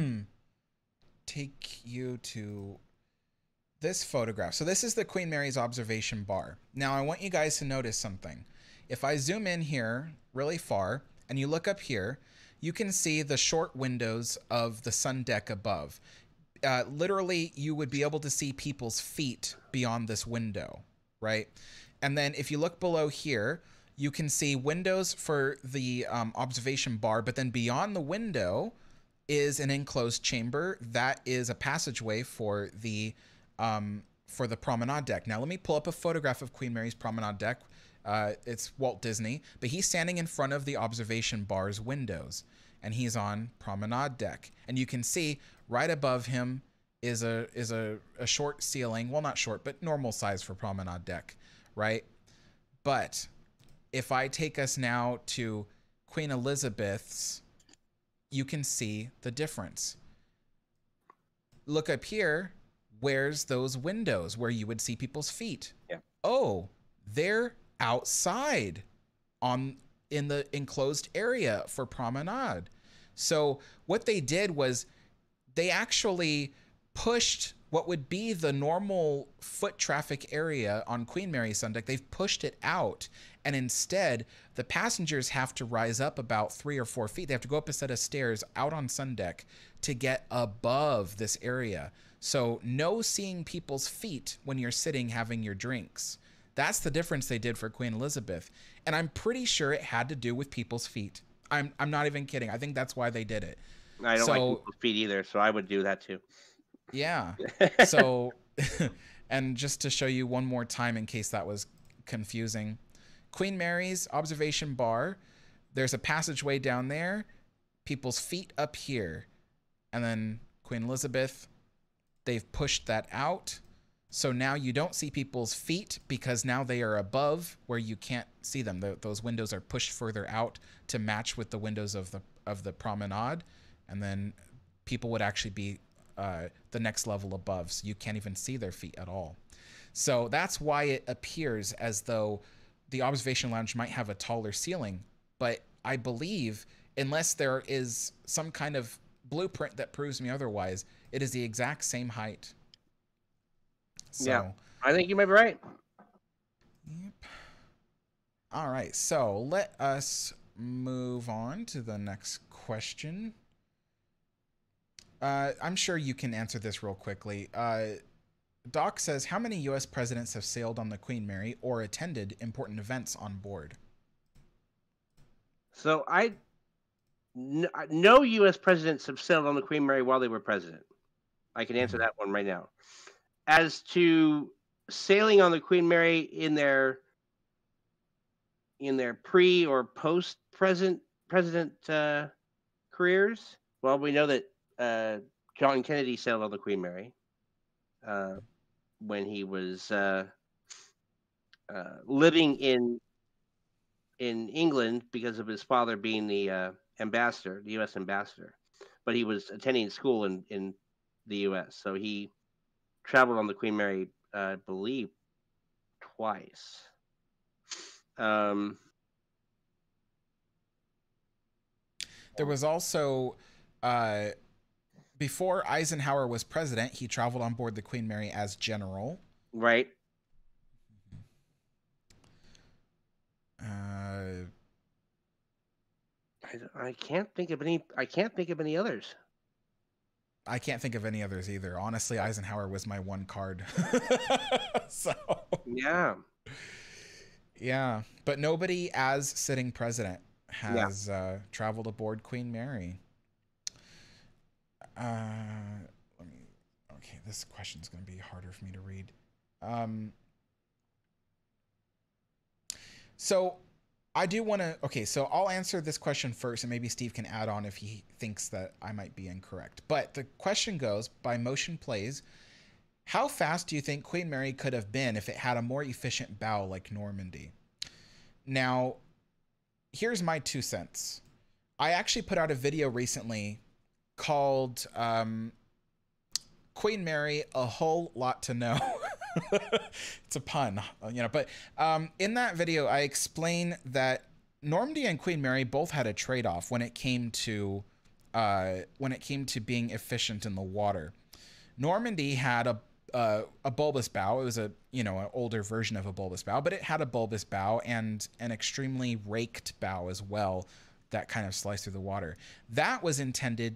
take you to this photograph. So this is the Queen Mary's observation bar. Now I want you guys to notice something. If I zoom in here really far and you look up here, you can see the short windows of the sun deck above. literally you would be able to see people's feet beyond this window, right? And then if you look below here, you can see windows for the observation bar, but then beyond the window is an enclosed chamber that is a passageway for the promenade deck. Now let me pull up a photograph of Queen Mary's promenade deck. It's Walt Disney, but he's standing in front of the observation bar's windows, and he's on promenade deck. And you can see right above him is a short ceiling. Well, not short, but normal size for promenade deck, right? But if I take us now to Queen Elizabeth's, you can see the difference. Look up here. Where's those windows where you would see people's feet? Yeah. Oh, they're outside in the enclosed area for promenade. So what they did was they actually pushed what would be the normal foot traffic area on Queen Mary Sun Deck. They've pushed it out, and instead the passengers have to rise up about 3 or 4 feet. They have to go up a set of stairs out on Sun Deck to get above this area. So no seeing people's feet when you're sitting having your drinks. That's the difference they did for Queen Elizabeth. And I'm pretty sure it had to do with people's feet. I'm not even kidding. I think that's why they did it. I don't like people's feet either, so I would do that too. Yeah. So, and just to show you one more time in case that was confusing, Queen Mary's observation bar, there's a passageway down there, people's feet up here. And then Queen Elizabeth, they've pushed that out. So now you don't see people's feet because now they are above where you can't see them. Those windows are pushed further out to match with the windows of the promenade. And then people would actually be the next level above, so you can't even see their feet at all. So that's why it appears as though the observation lounge might have a taller ceiling, but I believe unless there is some kind of blueprint that proves me otherwise, it is the exact same height. So, yeah, I think you might be right. Yep. All right, so let us move on to the next question. I'm sure you can answer this real quickly. Doc says, how many U.S. presidents have sailed on the Queen Mary or attended important events on board? So no U.S. presidents have sailed on the Queen Mary while they were president. I can answer that one right now. As to sailing on the Queen Mary in their pre or post president careers, well, we know that John Kennedy sailed on the Queen Mary when he was living in England because of his father being the ambassador, the U.S. ambassador. But he was attending school in the U.S., so he traveled on the Queen Mary, I believe, twice. There was also, before Eisenhower was president, he traveled on board the Queen Mary as general. Right. I can't think of any. I can't think of any others. I can't think of any others either. Honestly, Eisenhower was my one card. So yeah, but nobody as sitting president has traveled aboard Queen Mary. Okay, this question's going to be harder for me to read. So I do want to, okay, so I'll answer this question first, and maybe Steve can add on if he thinks that I might be incorrect. But the question goes, by Motion Plays, how fast do you think Queen Mary could have been if it had a more efficient bow like Normandy? Now, here's my 2 cents. I actually put out a video recently called Queen Mary, A Whole Lot to Know. It's a pun, but in that video, I explain that Normandy and Queen Mary both had a trade-off when it came to being efficient in the water. Normandy had a bulbous bow. It was an older version of a bulbous bow, but it had a bulbous bow and an extremely raked bow as well that kind of sliced through the water. That was intended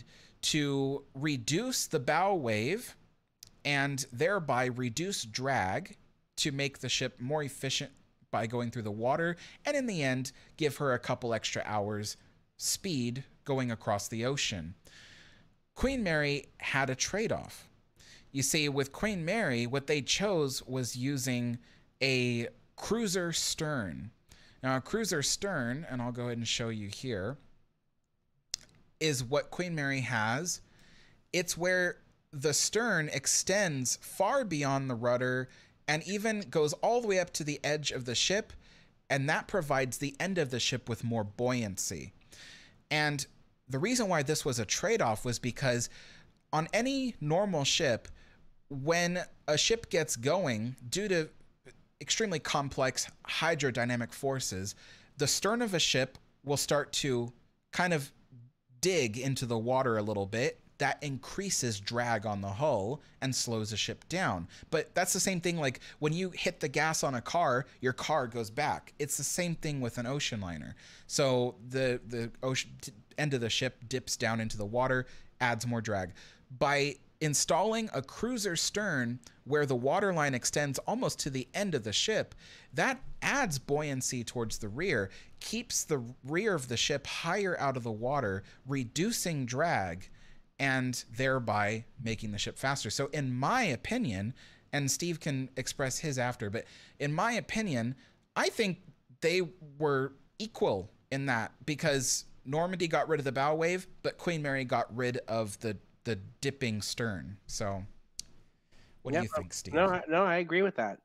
to reduce the bow wave and thereby reduce drag to make the ship more efficient by going through the water, and in the end, give her a couple extra hours speed going across the ocean. Queen Mary had a trade-off. You see, with Queen Mary, what they chose was using a cruiser stern. Now, a cruiser stern, and I'll go ahead and show you here, is what Queen Mary has. It's where the stern extends far beyond the rudder and even goes all the way up to the edge of the ship, and that provides the end of the ship with more buoyancy. And the reason why this was a trade-off was because on any normal ship, when a ship gets going, due to extremely complex hydrodynamic forces, the stern of a ship will start to kind of dig into the water a little bit. That increases drag on the hull and slows the ship down. But that's the same thing like when you hit the gas on a car, your car goes back. It's the same thing with an ocean liner. So the ocean end of the ship dips down into the water, adds more drag. By installing a cruiser stern where the waterline extends almost to the end of the ship, that adds buoyancy towards the rear, keeps the rear of the ship higher out of the water, reducing drag, and thereby making the ship faster. So in my opinion, and Steve can express his after, but in my opinion, I think they were equal in that, because Normandy got rid of the bow wave, but Queen Mary got rid of the dipping stern. So what do you think, Steve? No, I agree with that.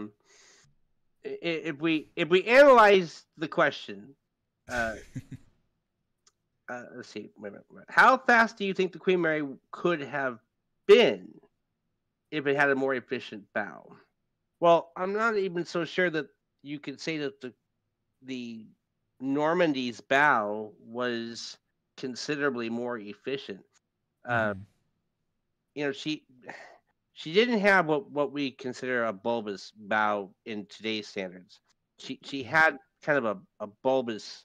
If we analyze the question, let's see. Wait a minute. How fast do you think the Queen Mary could have been if it had a more efficient bow? Well, I'm not even so sure that you could say that the Normandy's bow was considerably more efficient. You know, she didn't have what we consider a bulbous bow in today's standards. She had kind of a bulbous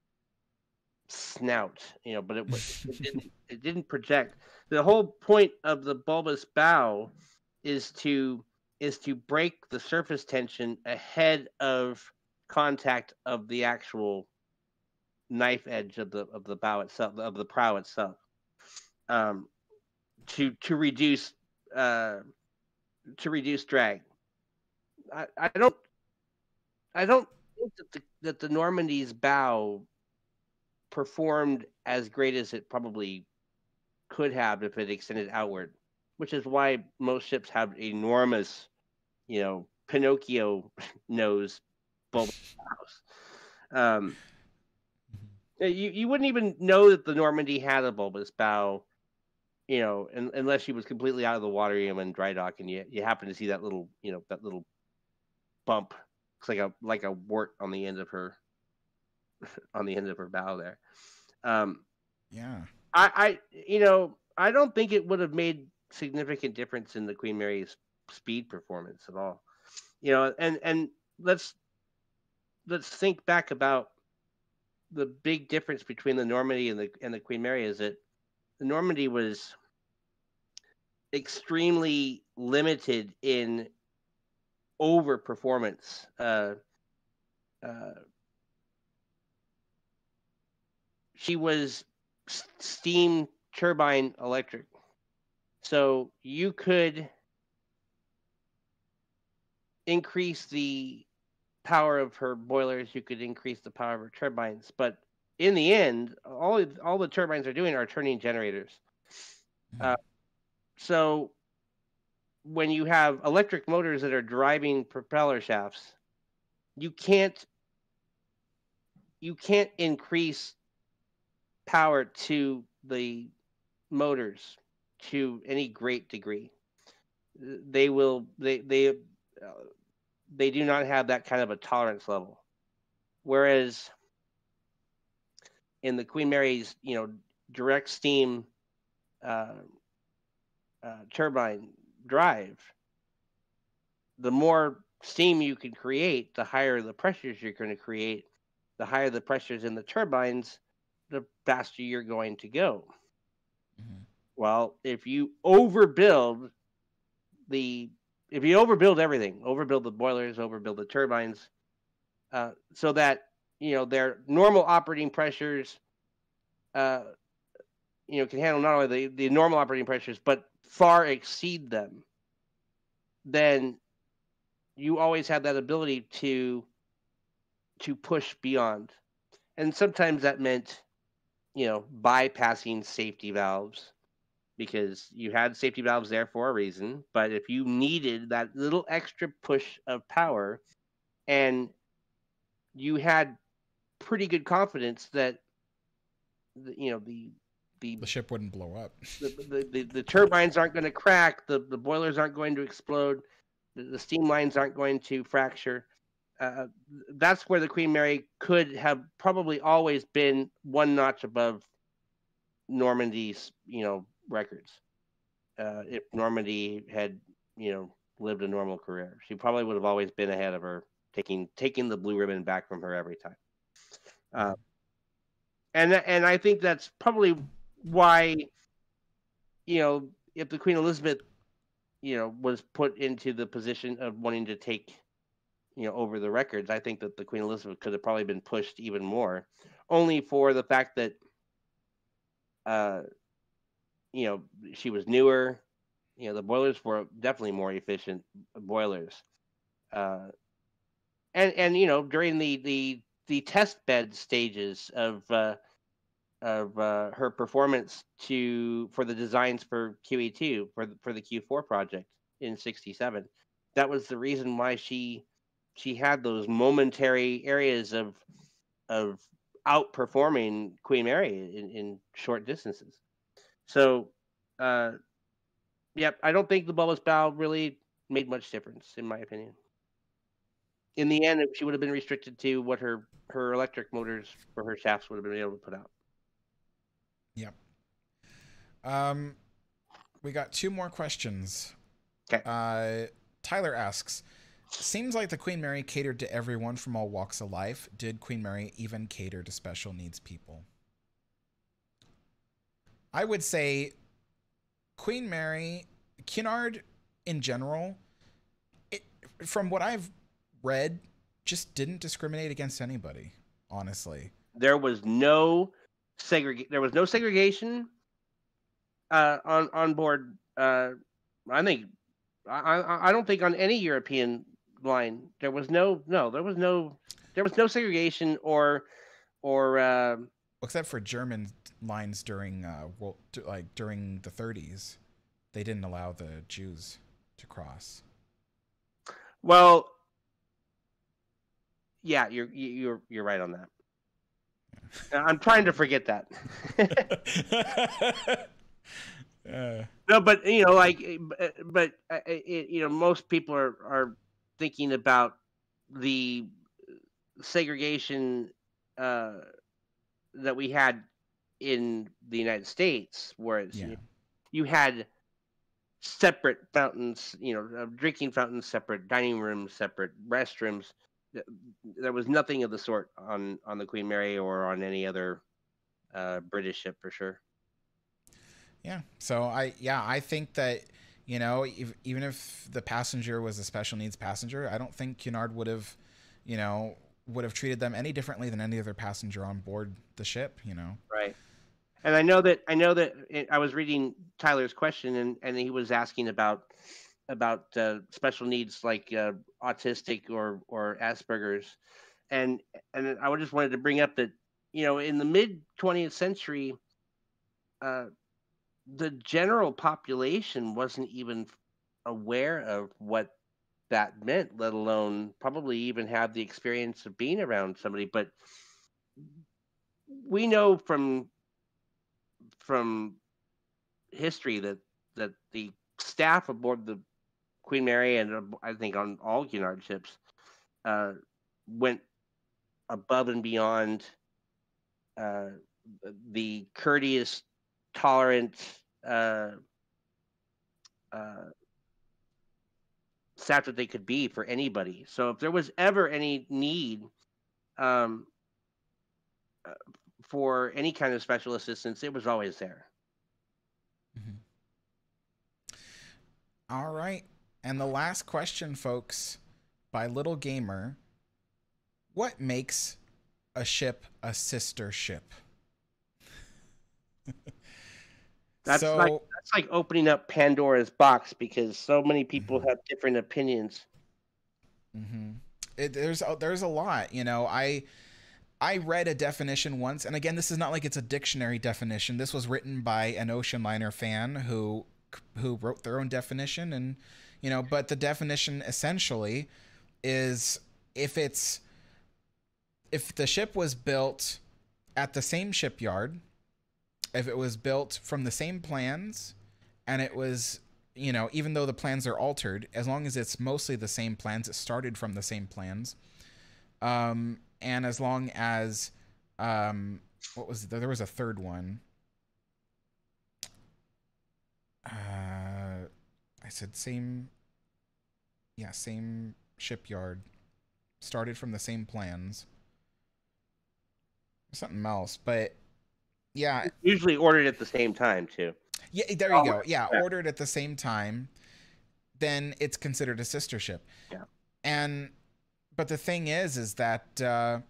snout, you know, but it didn't project. The whole point of the bulbous bow is to break the surface tension ahead of contact of the actual knife edge of the bow itself, of the prow itself, to reduce drag. I don't think that the Normandy's bow performed as great as it probably could have if it extended outward, which is why most ships have enormous, you know, Pinocchio nose bulbous bows. You wouldn't even know that the Normandy had a bulbous bow, you know, unless she was completely out of the water, you know, in dry dock, and you happen to see that little, you know, that little bump. Looks like a wart on the end of her bow there. Yeah. I you know, I don't think it would have made significant difference in the Queen Mary's speed performance at all. You know, and let's think back about the big difference between the Normandy and the Queen Mary is that the Normandy was extremely limited in over performance. She was steam turbine electric, so you could increase the power of her boilers, you could increase the power of her turbines, but in the end, all the turbines are doing are turning generators. So when you have electric motors that are driving propeller shafts, you can't increase power to the motors to any great degree. They do not have that kind of a tolerance level. Whereas in the Queen Mary's, you know, direct steam turbine drive, the more steam you can create, the higher the pressures you're going to create. The higher the pressures in the turbines, the faster you're going to go. Mm-hmm. Well, if you overbuild everything, overbuild the boilers, overbuild the turbines, so that their normal operating pressures, uh, can handle not only the normal operating pressures but far exceed them, then you always have that ability to push beyond. And sometimes that meant bypassing safety valves, because you had safety valves there for a reason. But if you needed that little extra push of power, and you had pretty good confidence that the The ship wouldn't blow up. the turbines aren't going to crack, the boilers aren't going to explode, the steam lines aren't going to fracture. Uh, that's where the Queen Mary could have probably always been one notch above Normandy's records. If Normandy had lived a normal career, she probably would have always been ahead of her, taking the blue ribbon back from her every time. And I think that's probably why, if the Queen Elizabeth was put into the position of wanting to take over the records, I think that the Queen Elizabeth could have probably been pushed even more, only for the fact that she was newer. The boilers were definitely more efficient boilers. And during the test bed stages of her performance for the designs for QE2 for the Q4 project in '67, that was the reason why she had those momentary areas of outperforming Queen Mary in short distances. So, yep, I don't think the bulbous bow really made much difference, in my opinion. In the end, she would have been restricted to what her electric motors for her shafts would have been able to put out. Yep. We got 2 more questions. Okay. Tyler asks, seems like the Queen Mary catered to everyone from all walks of life. Did Queen Mary even cater to special needs people? I would say Queen Mary, Cunard in general, from what I've read, just didn't discriminate against anybody, honestly. There was no segregation on board. I think I don't think on any European line there was no segregation or except for German lines during during the 30s, they didn't allow the Jews to cross. Well, yeah, you're right on that. I'm trying to forget that. No, but most people are thinking about the segregation that we had in the United States, whereas you had separate fountains, drinking fountains separate, dining rooms separate, restrooms. There was nothing of the sort on the Queen Mary or on any other British ship for sure. Yeah. So I think that even if the passenger was a special needs passenger, I don't think Cunard would have treated them any differently than any other passenger on board the ship. Right. And I know that I was reading Tyler's question, and he was asking about special needs like autistic or Asperger's, and I just wanted to bring up that in the mid 20th century, the general population wasn't even aware of what that meant, let alone probably even have the experience of being around somebody. But we know from history that the staff aboard the Queen Mary, and I think on all Cunard ships, went above and beyond the courteous, tolerant staff that they could be for anybody. So if there was ever any need for any kind of special assistance, it was always there. Mm-hmm. All right. And the last question, folks, by Little Gamer: what makes a ship a sister ship? That's like So, that's like opening up Pandora's box because so many people mhm, have different opinions. mhm. There's a lot, you know. I read a definition once, and again, this is not like it's a dictionary definition. This was written by an ocean liner fan who wrote their own definition, and you know, but the definition essentially is if it's if the ship was built at the same shipyard, if it was built from the same plans, and it was, you know, even though the plans are altered, as long as it's mostly the same plans, it started from the same plans, and as long as, what was there was a third one. I said same, yeah, same shipyard, started from the same plans. Something else, but yeah, It's usually ordered at the same time too. yeah, there you Oh, go. Yeah, yeah. ordered at the same time, then it's considered a sister ship. Yeah. And but the thing is that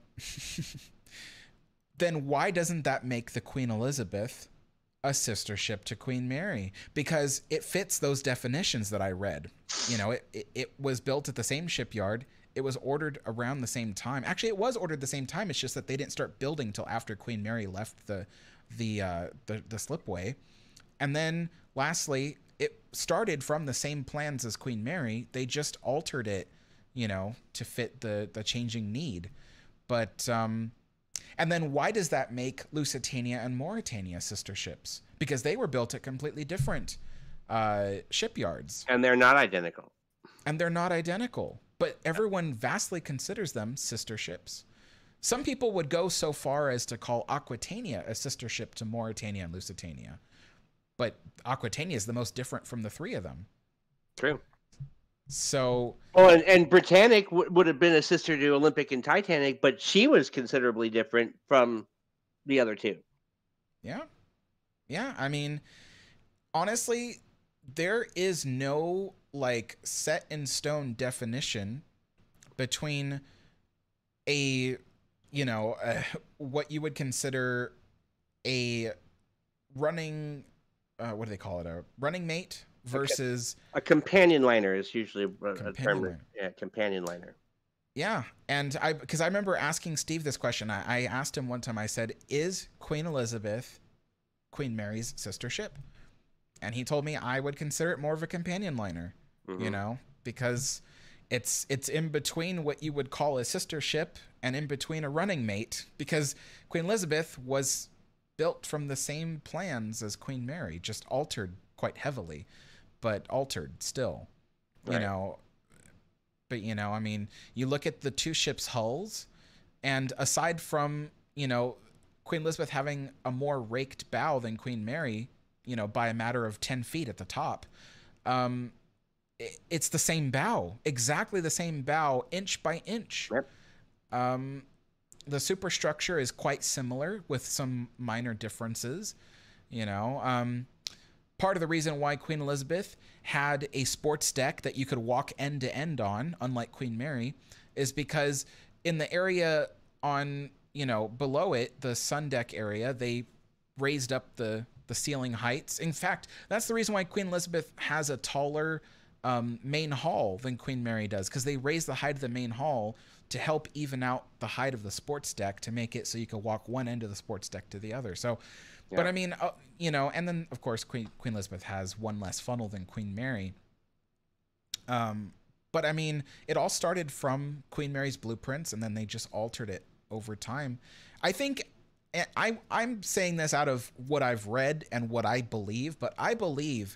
then why doesn't that make the Queen Elizabeth a sister ship to Queen Mary? Because it fits those definitions that I read. You know, it was built at the same shipyard. It was ordered around the same time. Actually, it was ordered the same time. It's just that they didn't start building till after Queen Mary left the slipway. And then lastly, it started from the same plans as Queen Mary. They just altered it, you know, to fit the changing need. But and then why does that make Lusitania and Mauretania sister ships? Because they were built at completely different shipyards. And they're not identical. And they're not identical. But everyone vastly considers them sister ships. Some people would go so far as to call Aquitania a sister ship to Mauretania and Lusitania. But Aquitania is the most different from the three of them. True. So, oh, and Britannic would have been a sister to Olympic and Titanic, but she was considerably different from the other two. yeah. Yeah, I mean, honestly, there is no like set in stone definition between a, you know, what you would consider a running, what do they call it? A running mate versus a companion liner is usually a term. liner. Yeah, companion liner. Yeah, and because I remember asking Steve this question. I asked him one time. I said, "Is Queen Elizabeth Queen Mary's sister ship?" And he told me I would consider it more of a companion liner. Mm-hmm. You know, because it's in between what you would call a sister ship and in between a running mate. Because Queen Elizabeth was built from the same plans as Queen Mary, just altered quite heavily, but altered still. You Right. know, but you know, I mean, you look at the two ships' hulls, and aside from, you know, Queen Elizabeth having a more raked bow than Queen Mary, you know, by a matter of 10 feet at the top, um, it's the same bow, exactly the same bow, inch by inch. Yep. The superstructure is quite similar with some minor differences, you know. Part of the reason why Queen Elizabeth had a sports deck that you could walk end to end on, unlike Queen Mary, is because in the area on, you know, below it, the sun deck area, they raised up the ceiling heights. In fact, that's the reason why Queen Elizabeth has a taller main hall than Queen Mary does, because they raised the height of the main hall to help even out the height of the sports deck to make it so you could walk one end of the sports deck to the other. So, Yeah. but I mean, you know, and then of course Queen Elizabeth has one less funnel than Queen Mary. But I mean, it all started from Queen Mary's blueprints, and then they just altered it over time. I think I'm saying this out of what I've read and what I believe, but I believe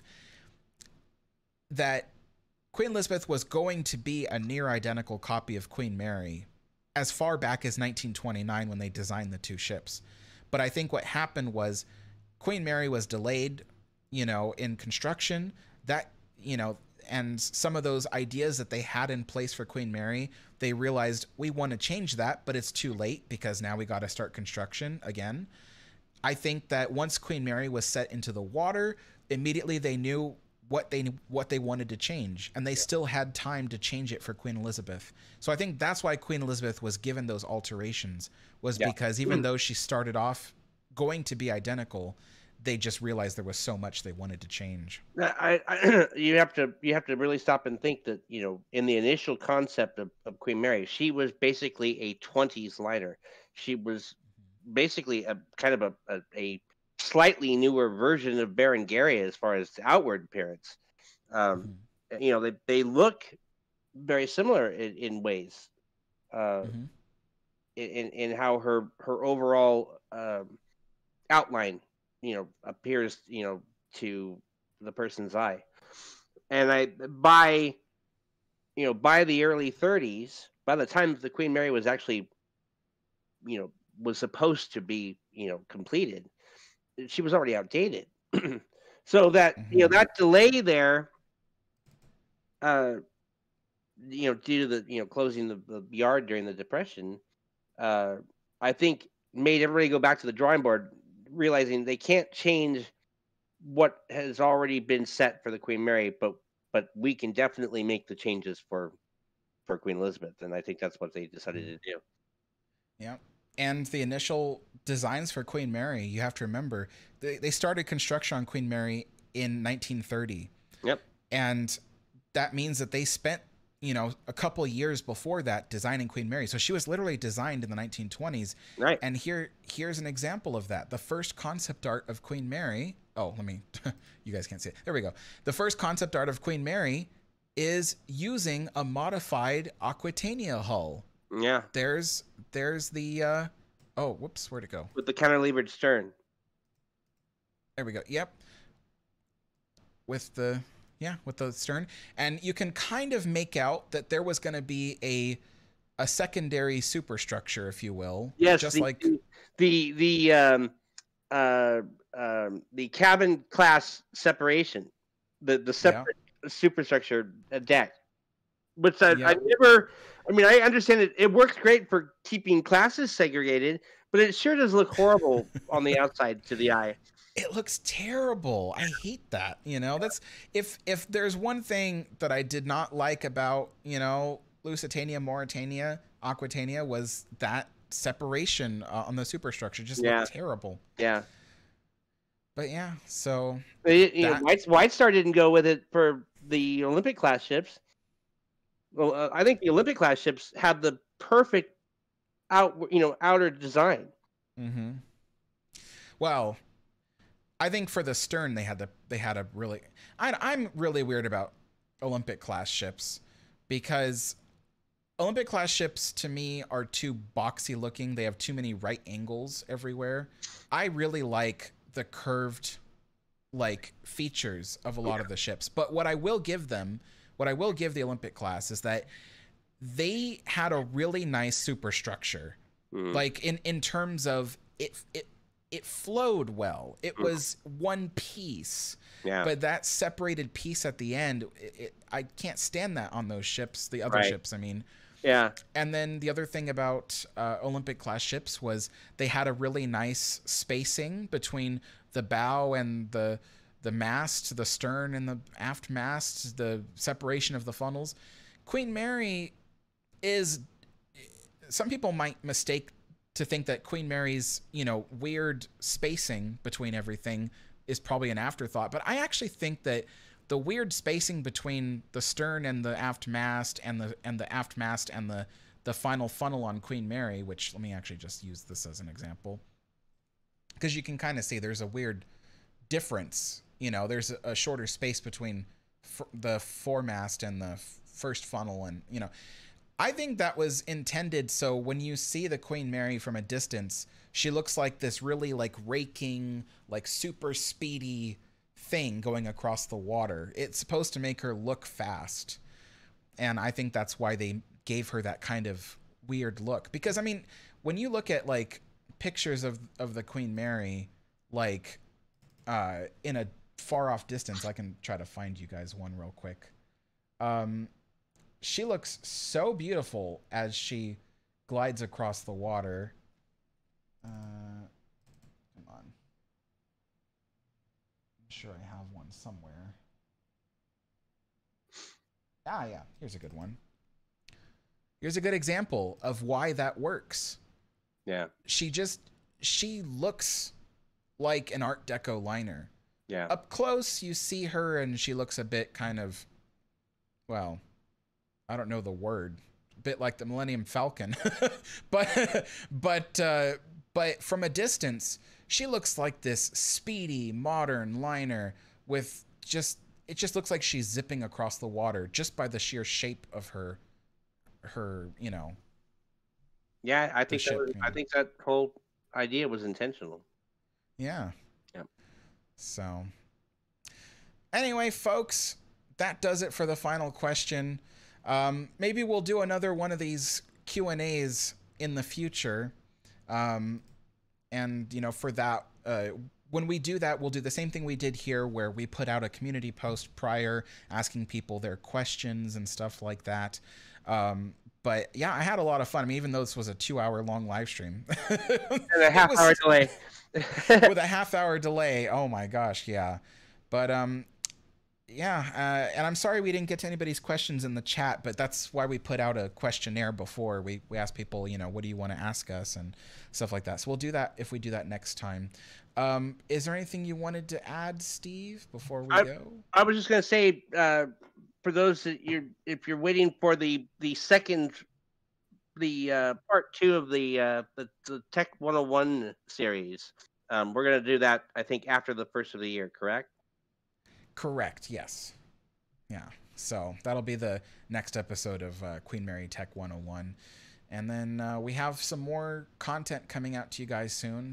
that Queen Elizabeth was going to be a near identical copy of Queen Mary as far back as 1929 when they designed the two ships. But I think what happened was Queen Mary was delayed, you know, in construction. That, you know, and some of those ideas that they had in place for Queen Mary, they realized we want to change that, but it's too late because now we got to start construction again. I think that once Queen Mary was set into the water, immediately they knew what they wanted to change, and they still had time to change it for Queen Elizabeth. So I think that's why Queen Elizabeth was given those alterations, was Yeah. because even though she started off going to be identical, they just realized there was so much they wanted to change. You have to really stop and think that, in the initial concept of Queen Mary, she was basically a 20s liner. She was basically a kind of a slightly newer version of Berengaria as far as the outward appearance. Um, Mm-hmm. they look very similar in ways, uh, Mm-hmm. in how her overall outline, appears, to the person's eye. And by the early 30s, by the time the Queen Mary was actually, was supposed to be, completed, she was already outdated. So that, Mm-hmm. that delay there, uh, due to the, closing the yard during the Depression, uh, I think made everybody go back to the drawing board, realizing they can't change what has already been set for the Queen Mary, but we can definitely make the changes for Queen Elizabeth, and I think that's what they decided to do. Yeah. And the initial designs for Queen Mary, you have to remember, they started construction on Queen Mary in 1930. Yep. And that means that they spent, a couple years before that designing Queen Mary. So she was literally designed in the 1920s. Right. And here's an example of that. The first concept art of Queen Mary. Oh, let me, you guys can't see it. There we go. The first concept art of Queen Mary is using a modified Aquitania hull. Yeah. There's the oh, whoops, where'd it go? With the cantilevered stern. There we go. Yep. With the stern, and you can kind of make out that there was going to be a secondary superstructure, if you will. Yes, just like the cabin class separation, the yeah. separate superstructure deck, which I Yep. never. I mean, I understand it works great for keeping classes segregated, but it sure does look horrible on the outside to the eye. It looks terrible. I hate that. That's if there's one thing that I did not like about, Lusitania, Mauritania, Aquitania, was that separation on the superstructure. Just looked terrible. Yeah. But yeah, so White Star didn't go with it for the Olympic class ships. Well, I think the Olympic class ships have the perfect outer design. Mm-hmm. Well, I think for the stern they had a really. I'm really weird about Olympic class ships, because Olympic class ships to me are too boxy looking. They have too many right angles everywhere. I really like the curved features of a lot of the ships. But what I will give the Olympic class is that they had a really nice superstructure. Like in terms of it flowed well. It was one piece. Yeah. But that separated piece at the end, I can't stand that on those ships, the other ships, I mean. Yeah. And then the other thing about Olympic class ships was they had a really nice spacing between the bow and the mast, the stern and the aft mast, the separation of the funnels. Queen Mary is, some people might mistake to think that Queen Mary's, weird spacing between everything is probably an afterthought. But I actually think that the weird spacing between the stern and the aft mast and the aft mast and the final funnel on Queen Mary, which let me actually just use this as an example, because you can kind of see there's a weird difference. There's a shorter space between the foremast and the first funnel, and I think that was intended so when you see the Queen Mary from a distance, she looks like this really raking, super speedy thing going across the water. It's supposed to make her look fast. And I think that's why they gave her that kind of weird look. Because I mean, when you look at pictures of the Queen Mary, in a far off distance, I can try to find you guys one real quick. She looks so beautiful as she glides across the water. Come on. sure I have one somewhere. Ah, yeah, here's a good one. Here's a good example of why that works. Yeah. She looks like an Art Deco liner. Yeah. Up close, you see her and she looks a bit kind of, well, I don't know the word, a bit like the Millennium Falcon. but but from a distance, she looks like this speedy modern liner with just, it just looks like she's zipping across the water just by the sheer shape of her, you know, Yeah, I the think ship. I think that whole idea was intentional. Yeah. Yeah. So anyway, folks, that does it for the final question. Maybe we'll do another one of these Q&As in the future. And, you know, for that, when we do that, we'll do the same thing we did here, where we put out a community post prior asking people their questions and stuff like that. But yeah, I had a lot of fun. I mean, even though this was a 2-hour long live stream, And a half-hour delay. with a half-hour delay. Oh my gosh, yeah. But yeah, and I'm sorry we didn't get to anybody's questions in the chat, but that's why we put out a questionnaire before. We asked people, you know, what do you want to ask us and stuff like that. So we'll do that if we do that next time. Is there anything you wanted to add, Steve, before we go? I was just going to say, for those that if you're waiting for the second, part 2 of the Tech 101 series, we're going to do that, I think, after the first of the year, correct? Correct, yes. Yeah, so that'll be the next episode of Queen Mary Tech 101. And then we have some more content coming out to you guys soon.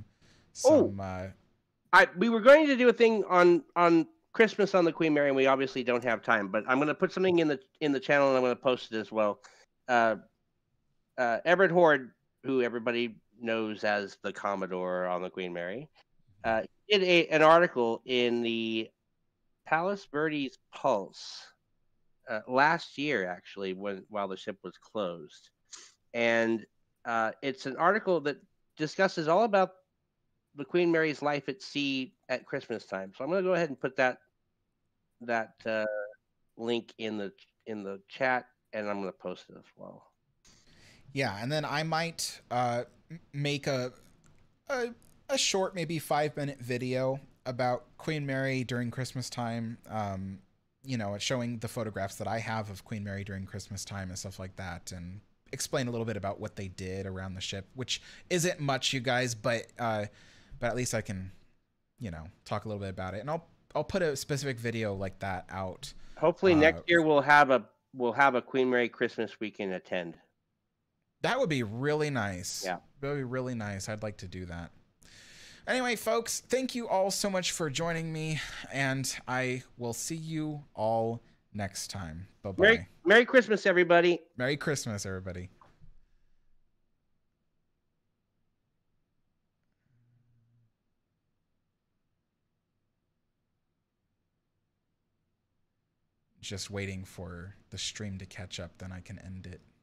We were going to do a thing on Christmas on the Queen Mary, and we obviously don't have time, but I'm going to put something in the channel, and I'm going to post it as well. Everett Horde, who everybody knows as the Commodore on the Queen Mary, did an article in the Palos Verdes Pulse last year, actually, while the ship was closed, and it's an article that discusses all about the Queen Mary's life at sea at Christmas time. So I'm going to go ahead and put that link in the chat, and I'm going to post it as well. Yeah, and then I might make a short, maybe 5-minute video about Queen Mary during Christmas time. You know, showing the photographs that I have of Queen Mary during Christmas time and stuff like that, and explain a little bit about what they did around the ship, which isn't much, you guys, but at least I can, you know, talk a little bit about it, and I'll put a specific video like that out. Hopefully next year we'll have a Queen Mary Christmas weekend attend. That would be really nice. Yeah, that would be really nice. I'd like to do that. Anyway, folks, thank you all so much for joining me, and I will see you all next time. Bye-bye. Merry Christmas, everybody. Merry Christmas, everybody. Just waiting for the stream to catch up, then I can end it.